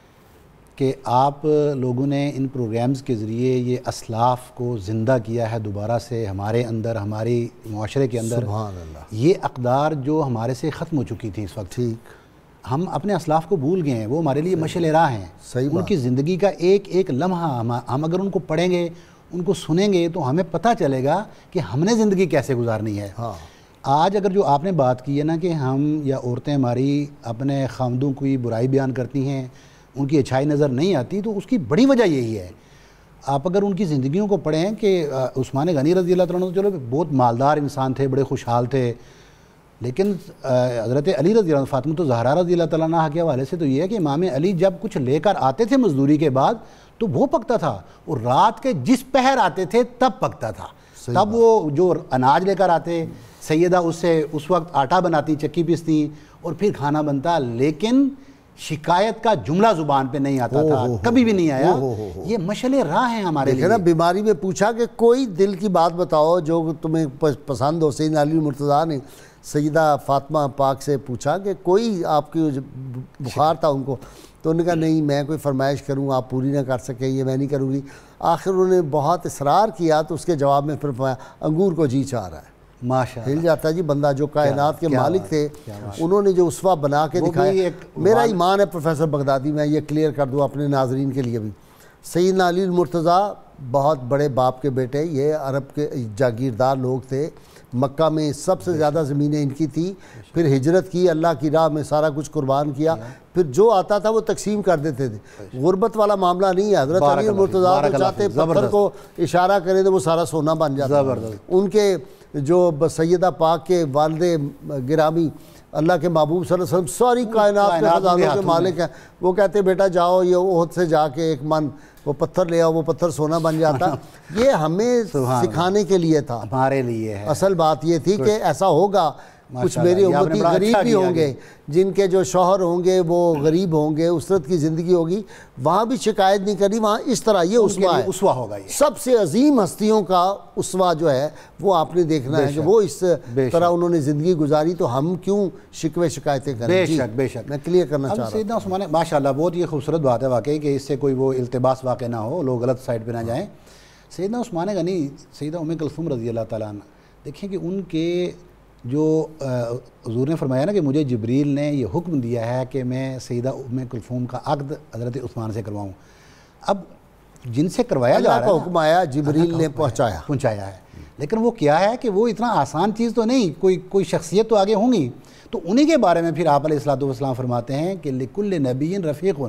کہ آپ لوگوں نے ان پروگرامز کے ذریعے یہ اسلاف کو زندہ کیا ہے دوبارہ سے ہمارے اندر، ہماری معاشرے کے اندر. سبحان اللہ. یہ اقدار جو ہمارے سے ختم ہو چکی تھی اس وقت، ٹھیک، ہم اپنے اسلاف کو بھول گئے ہیں. وہ ہمارے لیے مشعل راہ ہیں. صحیح ان کی زندگی کا ایک ایک لمحہ ہم اگر ان کو پڑھیں گے، ان کو سنیں گے تو ہمیں پتہ چلے گا کہ ہم نے زندگی کیسے گزارنی ہے. آج اگر جو آپ نے بات کی ہے نا کہ ہم یا عورتیں ہماری اپنے خامدوں کی برائی بیان کرتی ہیں، ان کی اچھائی نظر نہیں آتی، تو اس کی بڑی وجہ یہی ہے. آپ اگر ان کی زندگیوں کو پڑھیں کہ عثمان غنی رضی اللہ تعالیٰ عنہ چلو بہت مالدار انسان تھے، بڑے خوشحال تھے، لیکن حضرت علی رضی اللہ عنہ، فاطمہ الزہرا رضی اللہ تعالیٰ عنہ کے حوالے سے تو یہ ہے کہ امام علی جب کچھ لے کر آتے تھے مزدوری کے بعد تو وہ پکتا تھا، اور رات کے جس پہر آتے تھے تب پکتا تھا. تب وہ جو اناج لے کر آتے، سیدہ اس سے اس وقت آٹا بناتی، چکی پیستی اور پھر کھانا بنتا، لیکن شکایت کا جملہ زبان پہ نہیں آتا تھا، کبھی بھی نہیں آیا. یہ مشعل راہ ہیں ہمارے لیے. نا بیماری میں پوچھا کہ کوئی دل کی بات بتاؤ جو تمہیں پسند ہو. سیدنا علی مرتضیٰ نے سیدہ فاطمہ پاک سے پوچھا کہ کوئی آپ کی بخار تھا ان کو، تو انہوں نے کہا نہیں میں کوئی فرمائش کروں آپ پوری نہ کر سکیں، یہ میں نہیں کروں گی. آخر انہوں نے بہت اصرار کیا تو اس کے جواب میں پھر فرمایا انگور کو جی چاہ رہا ہے. ماشاءاللہ ہل جاتا ہے جی بندہ. جو کائنات کے مالک تھے انہوں نے جو اسوہ بنا کے دکھایا. میرا ایمان ہے پروفیسر بغدادی، میں یہ کلیئر کر دوں اپنے ناظرین کے لیے بھی، سیدنا علی المرتضیٰ بہت بڑے باپ کے بیٹے، یہ عرب کے جاگیردار لوگ تھے. مکہ میں سب سے زیادہ زمینیں ان کی تھی، پھر ہجرت کی، اللہ کی راہ میں سارا کچھ قربان کیا، پھر جو آتا تھا وہ تقسیم کر دیتے تھے. غربت والا معاملہ نہیں ہے. حضرت علی المرتضیٰ کو چاہتے پتھر کو اشارہ کریں تو وہ سارا سونا بن جاتا. ان کے جو سیدہ پاک کے والد گرامی اللہ کے محبوب صلی اللہ علیہ وسلم ساری کائنات کے خزانوں کے مالک ہیں، وہ کہتے بیٹا جاؤ یہ احد سے جا کے ایک من وہ پتھر لے آؤ، وہ پتھر سونا بن جاتا. یہ ہمیں سکھانے کے لیے تھا، ہمارے لیے ہے. اصل بات یہ تھی کہ ایسا ہوگا. کچھ میری امتی غریب بھی ہوں گے، جن کے جو شوہر ہوں گے وہ غریب ہوں گے، اسرت کی زندگی ہوگی، وہاں بھی شکایت نہیں کرنی. وہاں اس طرح یہ اسوہ ہوگا. سب سے عظیم ہستیوں کا اسوہ جو ہے وہ آپ نے دیکھنا ہے کہ وہ اس طرح انہوں نے زندگی گزاری، تو ہم کیوں شکوے شکایتیں کریں. بے شک بے شک. میں کلیئر کرنا چاہ رہا ہوں. سیدنا عثمان ماشاءاللہ بہت یہ خوبصورت بات ہے واقعی کہ اس سے کوئی وہ التباس واقع نہ ہو، لوگ غلط سائڈ پہ نہ جائیں. سیدنا عثمان غنی، سیدہ ام کلثوم رضی اللہ تعالیٰ عنہ، دیکھیں کہ ان کے جو حضور نے فرمایا نا کہ مجھے جبریل نے یہ حکم دیا ہے کہ میں سیدہ ام کلثوم کا عقد حضرت عثمان سے کرواؤں. اب جن سے کروایا جا رہا ہے، حکم آیا، جبریل نے پہنچایا ہے، لیکن وہ کیا ہے کہ وہ اتنا آسان چیز تو نہیں، کوئی شخصیت تو آگے ہوں گی. تو انہی کے بارے میں پھر آپ علیہ الصلوۃ والسلام فرماتے ہیں کہ لکل نبی رفیق،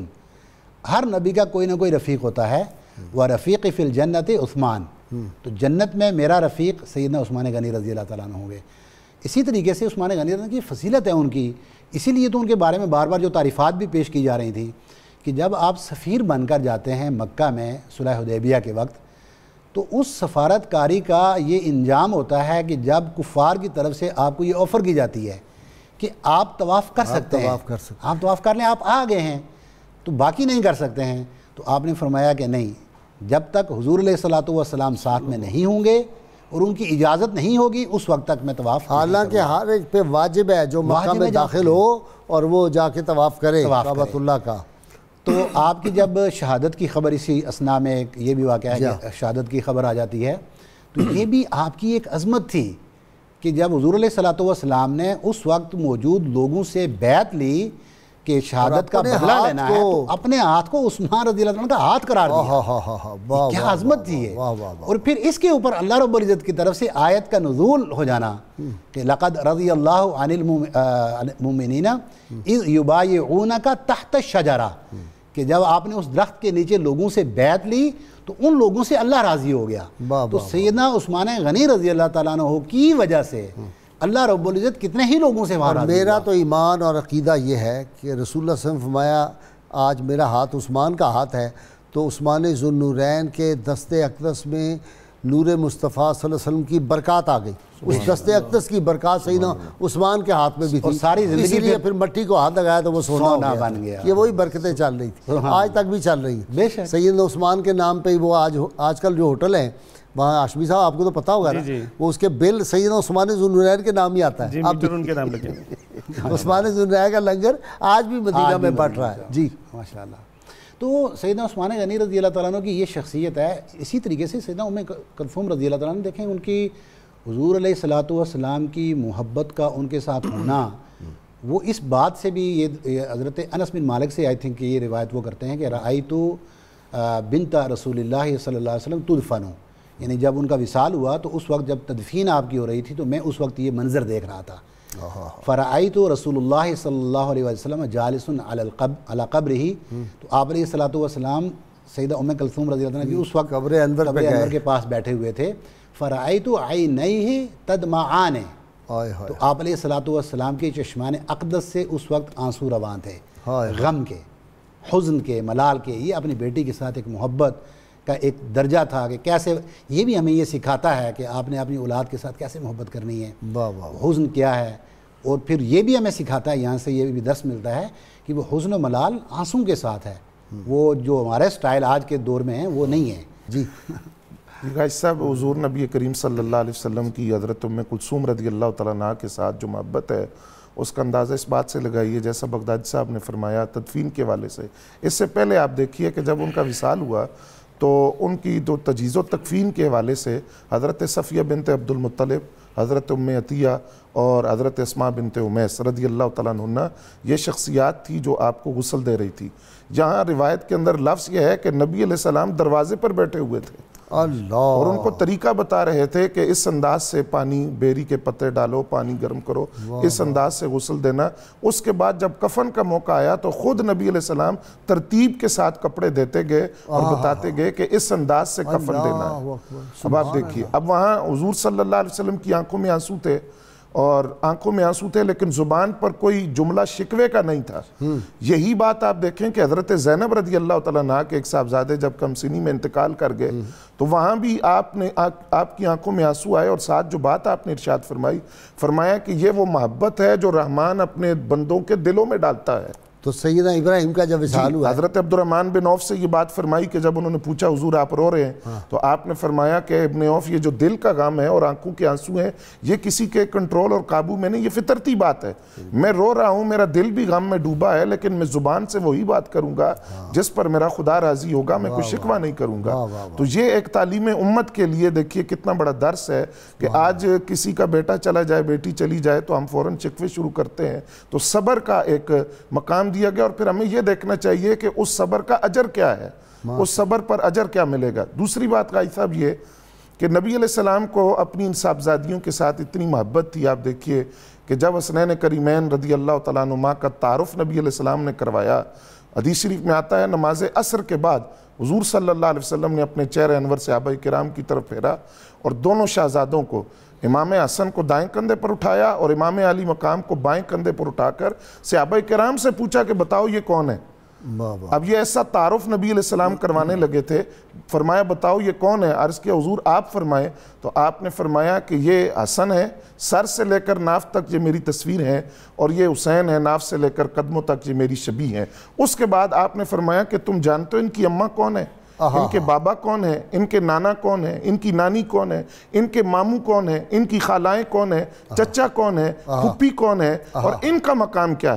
ہر نبی کا کوئی نہ کوئی رفیق ہوتا ہے. وہ رفیق فی الجنت عثمان، تو جنت میں میرا رفیق سیدنا عثمان غنی رضی اللہ تعالیٰ عنہ ہوں گے. اسی طریقے سے عثمان غنی رضی اللہ کی فضیلت ہے ان کی، اسی لیے تو ان کے بارے میں بار بار جو تعریفات بھی پیش کی جا رہی تھیں کہ جب آپ سفیر بن کر جاتے ہیں مکہ میں صلح حدیبیہ کے وقت، تو اس سفارت کاری کا یہ انجام ہوتا ہے کہ جب کفار کی طرف سے آپ کو یہ آفر کی جاتی ہے کہ آپ طواف کر سکتے ہیں، آپ طواف کر لیں، آپ آ گئے ہیں تو باقی نہیں کر سکتے ہیں. تو آپ نے فرمایا کہ نہیں، جب تک حضور علیہ الصلوۃ والسلام ساتھ میں نہیں ہوں گے اور ان کی اجازت نہیں ہوگی اس وقت تک میں طواف. حالانکہ ہر ایک پہ واجب ہے جو مکہ میں داخل ہو اور وہ جا کے طواف کرے کعبۃ اللہ کا. تو آپ کی جب شہادت کی خبر اسی اسنا میں یہ بھی واقعہ ہے کہ شہادت کی خبر آ جاتی ہے، تو یہ بھی آپ کی ایک عظمت تھی کہ جب حضور علیہ الصلوۃ والسلام نے اس وقت موجود لوگوں سے بیعت لی کہ شہادت کا بدلہ لینا ہے تو اپنے ہاتھ کو عثمان رضی اللہ عنہ کا ہاتھ قرار دیا. کیا عظمت تھی یہ. اور پھر اس کے اوپر اللہ رب العزت کی طرف سے آیت کا نزول ہو جانا کہ لقد رضی اللہ عن المؤمنین اذ یبایعونک تحت الشجرہ، کہ جب آپ نے اس درخت کے نیچے لوگوں سے بیعت لی تو ان لوگوں سے اللہ راضی ہو گیا. تو سیدنا عثمان غنی رضی اللہ تعالیٰ عنہ کی وجہ سے اللہ رب العزت کتنے ہی لوگوں سے وہاں راضی. میرا تو ایمان اور عقیدہ یہ ہے کہ رسول اللہ صلی اللہ علیہ وسلم فرمایا آج میرا ہاتھ عثمان کا ہاتھ ہے، تو عثمان ذو النورین کے دست اقدس میں نور مصطفیٰ صلی اللہ علیہ وسلم کی برکات آ گئی. اس دست اقدس کی برکات سیدنا عثمان کے ہاتھ میں بھی تھی، ساری زندگی اسی لیے پھر مٹی کو ہاتھ لگایا تو وہ سونا بن گیا. یہ وہی برکتیں چل رہی تھی، آج تک بھی چل رہی ہیں. سیدنا عثمان کے نام پہ وہ آج کل جو ہوٹل ہیں وہاں ہاشمی صاحب آپ کو تو پتا ہوگا نا، وہ اس کے بل سیدنا عثمان ذو النورین کے نام ہی آتا ہے. اب ان کے نام لگے عثمان ذو النورین کا لنگر آج بھی مدینہ میں بٹ رہا ہے. جی ماشاءاللہ. تو سیدنا عثمان غنی رضی اللہ تعالیٰ عنہ کی یہ شخصیت ہے. اسی طریقے سے سیدنا ام کلثوم رضی اللہ تعالیٰ عنہ دیکھیں ان کی حضور علیہ الصلوۃ والسلام کی محبت کا ان کے ساتھ ہونا، وہ اس بات سے بھی یہ حضرت انس بن مالک سے آئی تھنک کہ یہ روایت وہ کرتے ہیں کہ رأیت بنت رسول اللہ صلی اللہ علیہ وسلم تدفن، یعنی جب ان کا وصال ہوا تو اس وقت جب تدفین آپ کی ہو رہی تھی تو میں اس وقت یہ منظر دیکھ رہا تھا. فرأیت رسول اللہ صلی اللہ علیہ وسلم جالس علی قبرہ، تو آپ علیہ الصلوۃ والسلام سیدہ ام کلثوم رضی اللہ عنہ کی اس وقت قبر انور کے پاس بیٹھے ہوئے تھے. فرأیت عینیہ تدمعان، تو آپ علیہ الصلوۃ والسلام کے چشمان اقدس سے اس وقت آنسو روان تھے، غم کے، حزن کے، ملال کے. یہ اپنی بیٹی کے ساتھ ایک محبت کا ایک درجہ تھا کہ کیسے، یہ بھی ہمیں یہ سکھاتا ہے کہ آپ نے اپنی اولاد کے ساتھ کیسے محبت کرنی ہے، حزن کیا ہے. اور پھر یہ بھی ہمیں سکھاتا ہے، یہاں سے یہ بھی درس ملتا ہے کہ وہ حزن و ملال آنسوں کے ساتھ ہے. وہ جو ہمارے سٹائل آج کے دور میں ہیں وہ نہیں ہے. جی غازی صاحب، حضور نبی کریم صلی اللہ علیہ وسلم کی حضرت ام کلثوم رضی اللہ تعالیٰ عنہ کے ساتھ جو محبت ہے اس کا اندازہ اس بات سے لگائیے جیسا بغدادی صاحب نے فرمایا تدفین کے حوالے سے. اس سے پہلے آپ دیکھیے کہ جب ان کا وصال ہوا تو ان کی جو تجہیز و تکفین کے حوالے سے حضرت صفیہ بنت عبد المطلب، حضرت ام عطیہ اور حضرت اسماء بنت امیس رضی اللہ تعالیٰ عنہ، یہ شخصیات تھی جو آپ کو غسل دے رہی تھی. جہاں روایت کے اندر لفظ یہ ہے کہ نبی علیہ السلام دروازے پر بیٹھے ہوئے تھے اور ان کو طریقہ بتا رہے تھے کہ اس انداز سے پانی، بیری کے پتے ڈالو، پانی گرم کرو، اس انداز سے غسل دینا. اس کے بعد جب کفن کا موقع آیا تو خود نبی علیہ السلام ترتیب کے ساتھ کپڑے دیتے گئے اور بتاتے گئے کہ اس انداز سے کفن دینا ہے. اب آپ دیکھیے، اب وہاں حضور صلی اللہ علیہ وسلم کی آنکھوں میں آنسو تھے اور آنکھوں میں آنسو تھے، لیکن زبان پر کوئی جملہ شکوے کا نہیں تھا. یہی بات آپ دیکھیں کہ حضرت زینب رضی اللہ تعالیٰ عنہ کے ایک صاحبزادے جب کم سنی میں انتقال کر گئے تو وہاں بھی آپ کی آنکھوں میں آنسو آئے اور ساتھ جو بات آپ نے ارشاد فرمایا کہ یہ وہ محبت ہے جو رحمان اپنے بندوں کے دلوں میں ڈالتا ہے. تو سیدنا ابراہیم کا جب وصال ہوا، حضرت عبد الرحمن بن عوف سے یہ بات فرمائی کہ جب انہوں نے پوچھا حضور آپ رو رہے ہیں تو آپ نے فرمایا کہ ابن عوف یہ جو دل کا غم ہے اور آنکھوں کے آنسو ہیں یہ کسی کے کنٹرول اور قابو میں نہیں، یہ فطرتی بات ہے. میں رو رہا ہوں، میرا دل بھی غم میں ڈوبا ہے، لیکن میں زبان سے وہی بات کروں گا جس پر میرا خدا راضی ہوگا، میں کوئی شکوہ نہیں کروں گا. تو یہ ایک تعلیم امت کے لیے دیکھیے کتنا بڑا درس ہے کہ آج کسی کا بیٹا چلا جائے، بیٹی چلی جائے تو ہم فوراً شکوے شروع کرتے ہیں. تو صبر کا ایک مقام دیا گیا اور پھر ہمیں یہ دیکھنا چاہیے کہ اس صبر کا اجر کیا ہے، اس صبر پر اجر کیا ملے گا. دوسری بات غازی صاحب یہ کہ نبی علیہ السلام کو اپنی ان صاحبزادیوں کے ساتھ اتنی محبت تھی. آپ دیکھیے کہ جب حسنین کریمین رضی اللہ تعالیٰ عنہما کا تعارف نبی علیہ السلام نے کروایا، حدیث شریف میں آتا ہے نماز عصر کے بعد حضور صلی اللہ علیہ وسلم نے اپنے چہرہ انور صحابہ کرام کی طرف پھیرا اور دونوں شہزادوں کو، امام حسن کو دائیں کندھے پر اٹھایا اور امام علی مقام کو بائیں کندھے پر اٹھا کر صحابہ کرام سے پوچھا کہ بتاؤ یہ کون ہے. اب یہ ایسا تعارف نبی علیہ السلام کروانے لگے تھے. فرمایا بتاؤ یہ کون ہے؟ عرض کیا حضور آپ فرمائیں. تو آپ نے فرمایا کہ یہ حسن ہے، سر سے لے کر ناف تک یہ میری تصویر ہے، اور یہ حسین ہے، ناف سے لے کر قدموں تک یہ میری شبیہ ہے. اس کے بعد آپ نے فرمایا کہ تم جانتے ہو ان کی اماں کون ہے، ان کے بابا کون ہیں، ان کے نانا کون ہیں، ان کی نانی کون ہے، ان کے ماموں کون ہیں، ان کی خالائیں کون ہیں، چچا کون ہے، پھپھی کون ہے، اور ان کا مقام کیا ہے.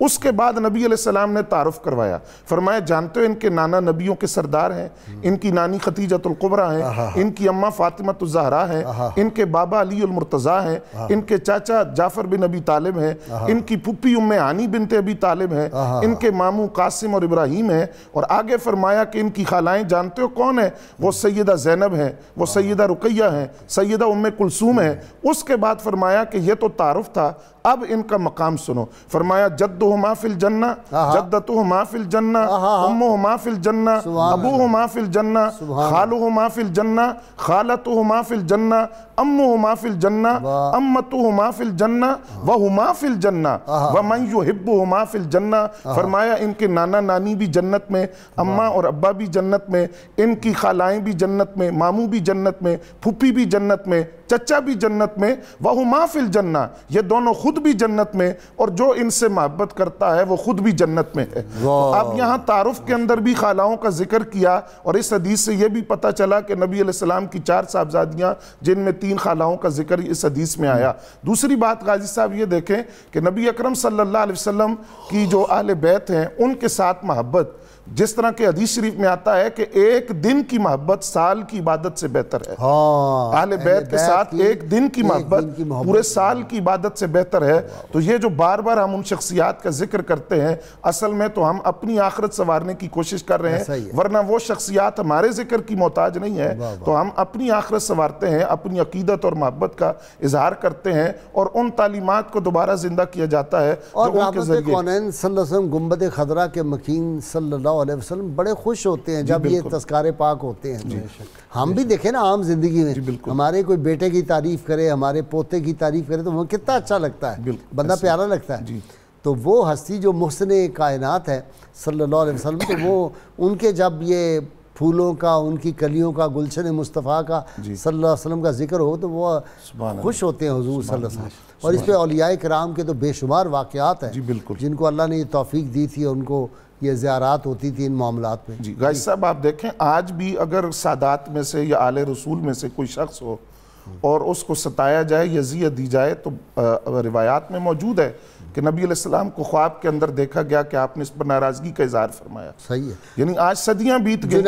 اس کے بعد نبی علیہ السلام نے تعارف کروایا، فرمایا جانتے ہو ان کے نانا نبیوں کے سردار ہیں، ان کی نانی خدیجۃ الکبریٰ ہیں، ان کی اماں فاطمۃ الزہراء ہیں، ان کے بابا علی المرتضیٰ ہیں، ان کے چاچا جعفر بن ابی طالب ہیں، ان کی پھپھی ام ہانی بنت ابی طالب ہیں، ان کے ماموں قاسم اور ابراہیم ہیں، اور آگے فرمایا کہ ان کی خالائیں جانتے ہو کون ہیں؟ وہ سیدہ زینب ہیں، وہ سیدہ رقیہ ہیں، سیدہ ام کلثوم ہیں۔ اس کے بعد فرمایا کہ یہ تو تعارف تھا، اب ان کا مقام سنو۔ فرمایا جدہما فی الجنہ، جدتہما فی الجنہ، امہما فی الجنہ، ابوہما فی الجنہ، خالہما فی الجنہ، خالتہما فی الجنہ، امہما فی الجنہ، امتہما فی الجنہ، وہما فی الجنہ، ومن یحبہما فی الجنہ۔ فرمایا ان کے نانا نانی بھی جنت میں، اماں اور ابا بھی جنت میں، ان کی خالائیں بھی جنت میں، ماموں بھی جنت میں، پھپھی بھی جنت میں، چچا بھی جنت میں، وہما فی الجنہ، یہ دونوں خود بھی جنت میں، اور جو ان سے محبت کرتا ہے وہ خود بھی جنت میں ہے۔ اب یہاں تعارف کے اندر بھی خالاؤں کا ذکر کیا، اور اس حدیث سے یہ بھی پتہ چلا کہ نبی علیہ السلام کی 4 صاحبزادیاں جن میں 3 خالاؤں کا ذکر اس حدیث میں آیا۔ دوسری بات غازی صاحب یہ دیکھیں کہ نبی اکرم صلی اللہ علیہ وسلم کی جو اہل بیت ہیں ان کے ساتھ محبت، جس طرح کہ حدیث شریف میں آتا ہے کہ ایک دن کی محبت سال کی عبادت سے بہتر ہے۔ اہل بیت کے ساتھ ایک دن کی محبت پورے سال کی عبادت سے بہتر ہے۔ تو یہ جو بار بار ہم ان شخصیات کا ذکر کرتے ہیں، اصل میں تو ہم اپنی آخرت سنوارنے کی کوشش کر رہے ہیں، ورنہ وہ شخصیات ہمارے ذکر کی محتاج نہیں ہے۔ تو ہم اپنی آخرت سنوارتے ہیں، اپنی عقیدت اور محبت کا اظہار کرتے ہیں، اور ان تعلیمات کو دوبارہ زندہ کیا جاتا ہے اور رحمت کونین صلی اللہ علیہ وسلم گنبد خضرا کے مکین صلی اللہ علیہ وسلم بڑے خوش ہوتے ہیں جب یہ تذکار پاک ہوتے ہیں۔ ہم بھی دیکھیں نا عام زندگی میں ہمارے کوئی بیٹے کی تعریف کرے، ہمارے پوتے کی تعریف کرے تو وہ کتنا اچھا لگتا ہے، بندہ پیارا لگتا ہے۔ تو وہ ہستی جو محسن کائنات ہے صلی اللہ علیہ وسلم، تو وہ ان کے جب یہ پھولوں کا، ان کی کلیوں کا، گلشن مصطفیٰ کا صلی اللہ علیہ وسلم کا ذکر ہو تو وہ خوش ہوتے ہیں حضور صلی اللہ علیہ وسلم۔ اور اس پہ اولیاء کرام کے تو بے شمار واقعات ہیں جن کو اللہ نے یہ توفیق دی تھی، اور ان کو یہ زیارات ہوتی تھی ان معاملات میں۔ غازی صاحب آپ دیکھیں آج بھی اگر سادات میں سے یا آل رسول میں سے کوئی شخص ہو اور اس کو ستایا جائے یا اذیت دی جائے تو روایات میں موجود ہے کہ نبی علیہ السلام کو خواب کے اندر دیکھا گیا کہ آپ نے اس پر ناراضگی کا اظہار فرمایا۔ صحیح ہے، یعنی آج صدیاں بیت گئی۔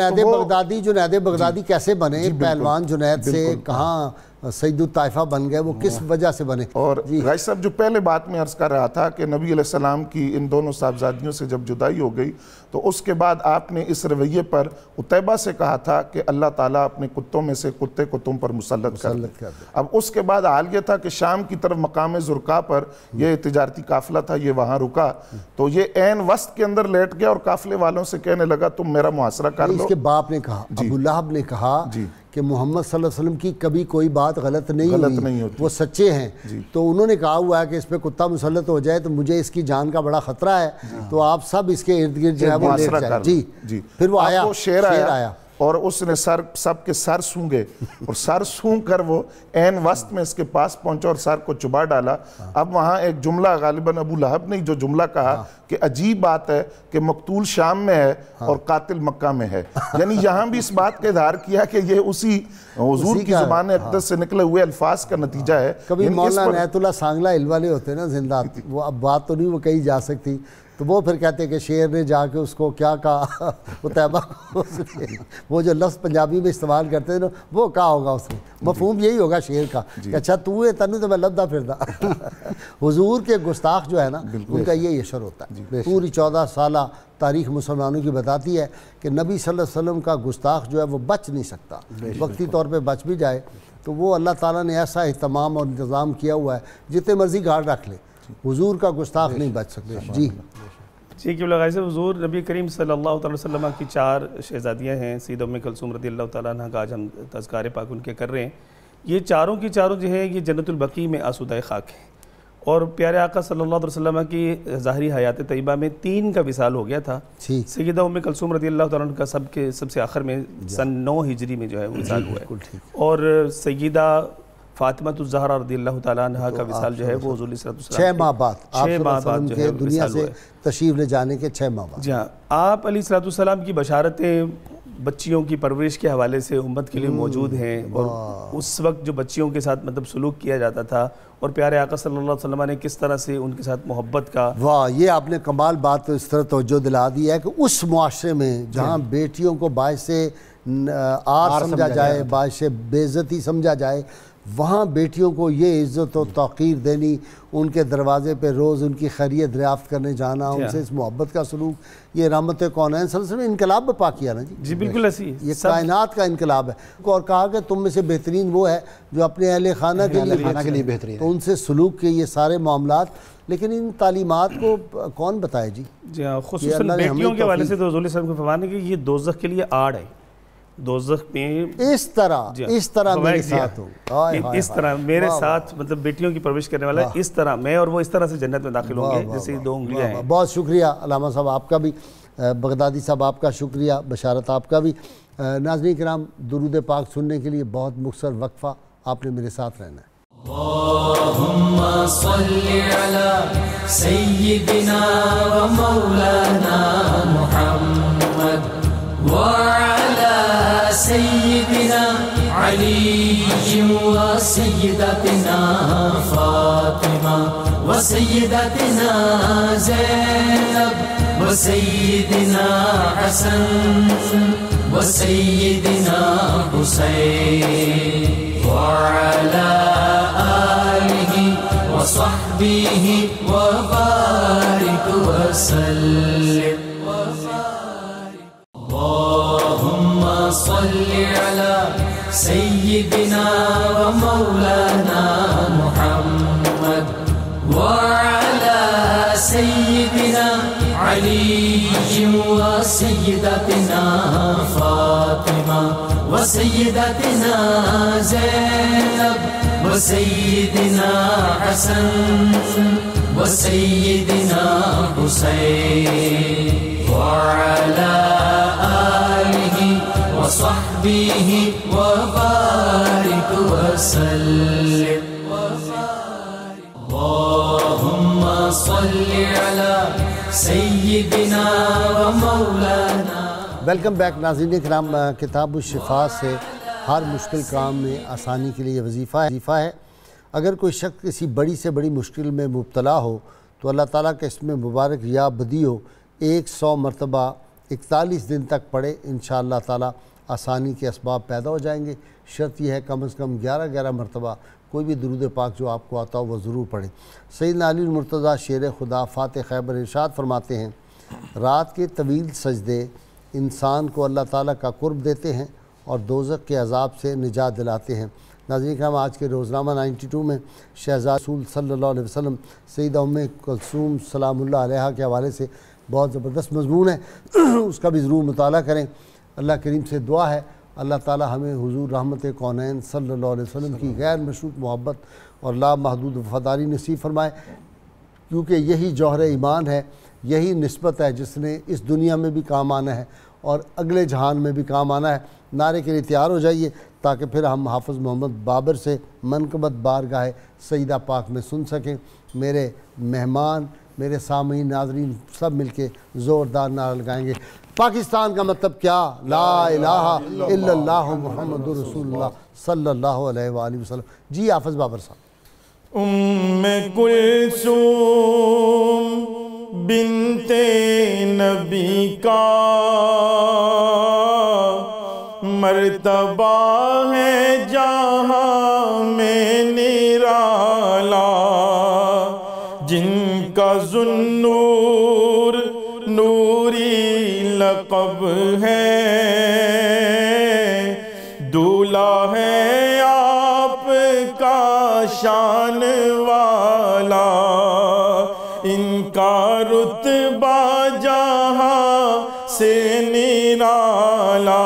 جنید بغدادی کیسے بنے؟ پہلوان جنید سے کہاں سید الطائفہ بن گئے، وہ کس وجہ سے بنے؟ اور غازی صاحب جو پہلے بات میں عرض کر رہا تھا کہ نبی علیہ السلام کی ان دونوں صاحبزادیوں سے جب جدائی ہو گئی تو اس کے بعد آپ نے اس رویے پر عتیبہ سے کہا تھا کہ اللہ تعالیٰ اپنے کتوں میں سے کتے کو تم پر مسلط کر دے۔ اب اس کے بعد حال یہ تھا کہ شام کی طرف مقام زرقا پر یہ تجارتی قافلہ تھا، یہ وہاں رکا، تو یہ عین وسط کے اندر لیٹ گیا اور قافلے والوں سے کہنے لگا تم میرا محاصرہ کر لو۔ اس کے باپ نے کہا، ابو لہب نے کہا کہ محمد صلی اللہ علیہ وسلم کی کبھی کوئی بات غلط نہیں ہوئی، وہ سچے ہیں۔ تو انہوں نے کہا ہوا ہے کہ اس پہ کتا مسلط ہو جائے تو مجھے اس کی جان کا بڑا خطرہ ہے، تو آپ سب اس کے ارد گرد جو ہے وہ لیٹ جائیں۔ جی پھر وہ آیا، شیر آیا اور اس نے سب کے سر سونگے، اور سر سونگ کر وہ عین وسط میں اس کے پاس پہنچا اور سر کو چبا ڈالا۔ اب وہاں ایک جملہ غالباً ابو لہب نے جو جملہ کہا کہ عجیب بات ہے کہ مقتول شام میں ہے اور قاتل مکہ میں ہے، یعنی یہاں بھی اس بات کا اظہار کیا کہ یہ اسی حضور کی زبان اقدس سے نکلے ہوئے الفاظ کا نتیجہ ہے۔ کبھی مولانا عنایت اللہ سانگلہ علم والے ہوتے ہیں نا زندہ، وہ اب بات تو نہیں وہ کہی جا سکتی، تو وہ پھر کہتے ہیں کہ شیر نے جا کے اس کو کیا کہا عتیبہ کو، وہ جو لفظ پنجابی میں استعمال کرتے ہیں نا وہ کہا ہوگا اس میں، مفہوم یہی ہوگا شیر کا کہ اچھا تو ہے تنو تو میں لبدا پھردا۔ حضور کے گستاخ جو ہے نا ان کا یہ اشر ہوتا ہے۔ پوری 14 سالہ تاریخ مسلمانوں کی بتاتی ہے کہ نبی صلی اللہ علیہ وسلم کا گستاخ جو ہے وہ بچ نہیں سکتا، وقتی طور پہ بچ بھی جائے تو وہ اللہ تعالیٰ نے ایسا اہتمام اور انتظام کیا ہوا ہے جتنے مرضی گھاڑ رکھ لے، حضور کا گستاخ نہیں بچ سکتے۔ جی کہ غازی صاحب حضور نبی کریم صلی اللہ علیہ وسلم کی 4 شہزادیاں ہیں، سیدہ ام کلثوم رضی اللہ تعالیٰ عنہ کا آج ہم تذکار پاک ان کے کر رہے ہیں۔ یہ چاروں کی چاروں جو ہے یہ جنت البقیع میں آسودہ خاک ہیں، اور پیارے آقا صلی اللہ علیہ وسلم کی ظاہری حیات طیبہ میں 3 کا وصال ہو گیا تھا۔ سیدہ ام کلثوم رضی اللہ تعالیٰ عنہ کا سب سے آخر میں سن 9 ہجری میں جو ہے وصال ہوا ہے، اور سیدہ فاطمہ الزہرا رضی اللہ تعالیٰ عنہ کا وصال جو ہے وہ حضور صلی اللہ علیہ وسلم 6 ماہ بعد، 6 ماہ بعد جو ہے دنیا سے تشریف لے جانے کے 6 ماہ بعد۔ جی ہاں، آپ علیہ السلام کی بشارتیں بچیوں کی پرورش کے حوالے سے امت کے لیے موجود ہیں، اور اس وقت جو بچیوں کے ساتھ مطلب سلوک کیا جاتا تھا، اور پیارے آقا صلی اللہ علیہ وسلم نے کس طرح سے ان کے ساتھ محبت کا. واہ، یہ آپ نے کمال بات اس طرح توجہ دلا دی ہے کہ اس معاشرے میں جہاں بیٹیوں کو باعث آر سمجھا جائے، باعث بے عزتی سمجھا جائے، وہاں بیٹیوں کو یہ عزت و توقیر دینی، ان کے دروازے پہ روز ان کی خیریت دریافت کرنے جانا، ان سے اس محبت کا سلوک، یہ رحمت کونین صلی اللہ علیہ وسلم نے انقلاب بپا کیا نا جی بالکل ایسی یہ کائنات کا انقلاب ہے. اور کہا کہ تم میں سے بہترین وہ ہے جو اپنے اہل خانہ کے لیے بہترین، تو ان سے سلوک کے یہ سارے معاملات. لیکن ان تعلیمات کو کون بتائے جی؟ جی ہاں، خصوصاً بیٹیوں کے حوالے سے تو حضور صلی اللہ علیہ وسلم کو فرمانے کہ یہ دوزخ کے لیے آڑ ہے. دوزخ میں اس طرح میرے ساتھ ہو، اس طرح میرے ساتھ مطلب بیٹیوں کی پرورش کرنے والا اس طرح میں اور وہ اس طرح سے جنت میں داخل ہوں گے جیسے یہ 2 انگلیاں ہیں. بہت شکریہ علامہ صاحب آپ کا بھی، بغدادی صاحب آپ کا شکریہ، بشارت آپ کا بھی. ناظرین کرام، درود پاک سننے کے لیے بہت مختصر وقفہ آپ نے میرے ساتھ رہنا ہے. اللہم صلی علی سیدنا و مولانا محمد وعلى سيدنا علي وسيدتنا فاطمة وسيدتنا زينب وسيدنا حسن وسيدنا حسين وعلى آله وصحبه وبارك وسلم. اللهم صل على سيدنا ومولانا محمد وعلى سيدنا علي وسيدتنا فاطمة وسيدتنا زينب وسيدنا حسن وسيدنا حسين وعلى آله وصحبه وبارك وسلم. اللهم صل على سيدنا ومولانا. ویلکم بیک ناظرین کرام. کتاب الشفا سے ہر مشکل کام میں آسانی کے لیے وظیفہ ہے. اگر کوئی شخص کسی بڑی سے بڑی مشکل میں مبتلا ہو تو اللہ تعالیٰ کا اس میں مبارک یا بدیو 100 مرتبہ 41 دن تک پڑھے، انشاءاللہ تعالیٰ آسانی کے اسباب پیدا ہو جائیں گے. شرط یہ ہے کم از کم 11 مرتبہ کوئی بھی درود پاک جو آپ کو آتا ہو وہ ضرور پڑھیں. سیدنا علی المرتضیٰ شیر خدا فاتح خیبر ارشاد فرماتے ہیں، رات کے طویل سجدے انسان کو اللہ تعالیٰ کا قرب دیتے ہیں اور دوزخ کے عذاب سے نجات دلاتے ہیں. ناظرین کرام، آج کے روزنامہ 92 میں شہزاد رسول صلی اللہ علیہ وسلم سیدہ ام کلثوم سلام اللہ علیہا کے حوالے سے بہت زبردست مضمون ہے، اس کا بھی ضرور مطالعہ کریں. اللہ کریم سے دعا ہے اللہ تعالی ہمیں حضور رحمت کونین صلی اللہ علیہ وسلم کی غیر مشروط محبت اور لامحدود وفاداری نصیب فرمائے، کیونکہ یہی جوہر ایمان ہے، یہی نسبت ہے جس نے اس دنیا میں بھی کام آنا ہے اور اگلے جہان میں بھی کام آنا ہے. نعرے کے لیے تیار ہو جائیے تاکہ پھر ہم حافظ محمد بابر سے منقبت بارگاہ سیدہ پاک میں سن سکیں. میرے مہمان، میرے سامعین، ناظرین سب مل کے زوردار نعرہ لگائیں گے. پاکستان کا مطلب کیا؟ لا الہ الا اللہ محمد رسول اللہ صلی اللہ علیہ وآلہ وسلم. جی حافظ بابر صاحب. ام کلثوم بنت نبی کا مرتبہ ہے جہاں میں نرالا، جن کا ذوالنور نوری لقب ہے، دولہا ہے آپ کا شان والا، ان کا رتبہ جہاں سے نرالا.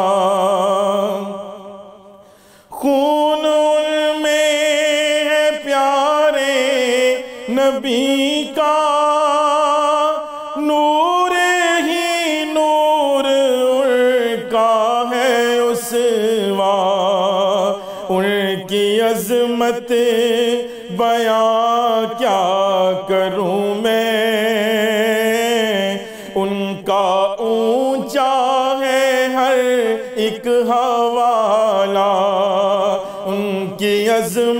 خون ان میں ہے پیارے نبی کا، نور ہی نور ان کا ہے اسوا، ان کی عظمت بیان کیا کروں میں، ان کا اونچا ہے ہر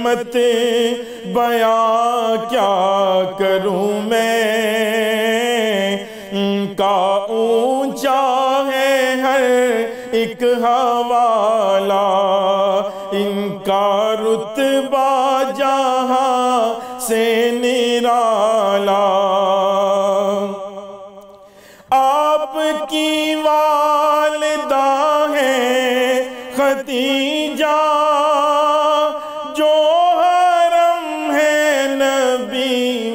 عظمت بیاں کیا کروں میں، ان کا اونچا ہے ہر ایک حوالہ، ان کا رتبہ جہاں سے نرالا۔ آپ کی والدہ ہیں ختیجہ، جو حرم ہے نبی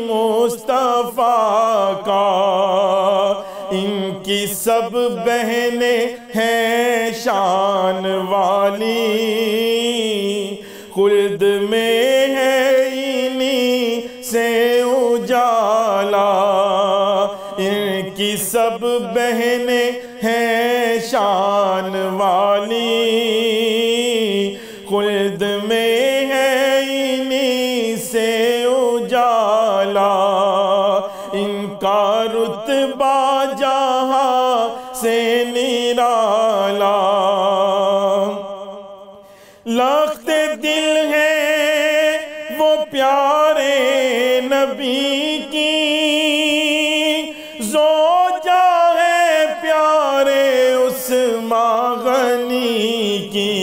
مصطفیٰ کا، ان کی سب بہنیں ہیں شان والی، خلد میں ہے انہی سے اجالا، ان کی سب بہنیں ہیں شان والی، خلد میں ہے انہی سے اجالا، ان کا رتبہ جہاں سے نرالا۔ لخت دل ہے وہ پیارے نبی کی، زوجہ ہے پیارے عثمان غنی کی،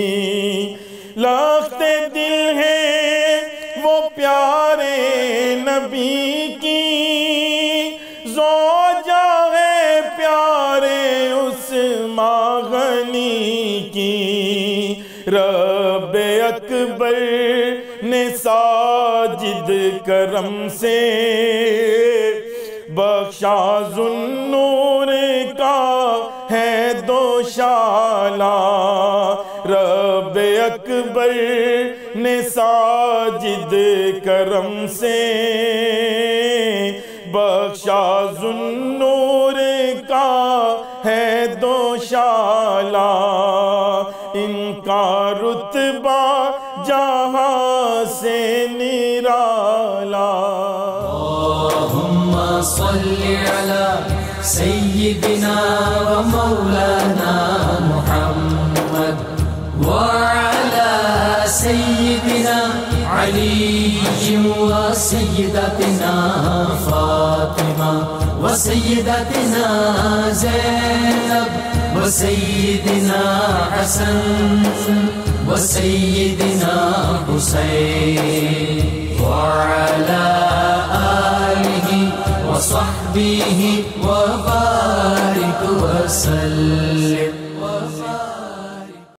لخت دل ہے وہ پیارے نبی کی، زوجہ ہے پیارے عثمان غنی کی، رب اکبر نے ساجد کرم سے بخشا ذوالنور کا ہے دوشالہ، رب اکبر نے ساجد کرم سے بخشا ذوالنور کا ہے دوشالہ، ان کا رتبہ جہاں سے نرالا۔ اللہم صلی علی سیدنا و مولانا محمد وعلی سیدنا علی و سیدتنا فاطمہ و سیدتنا زینب و سیدنا حسن و سیدنا حسین وعلی آلہ و صحبہ و بارک وسلم۔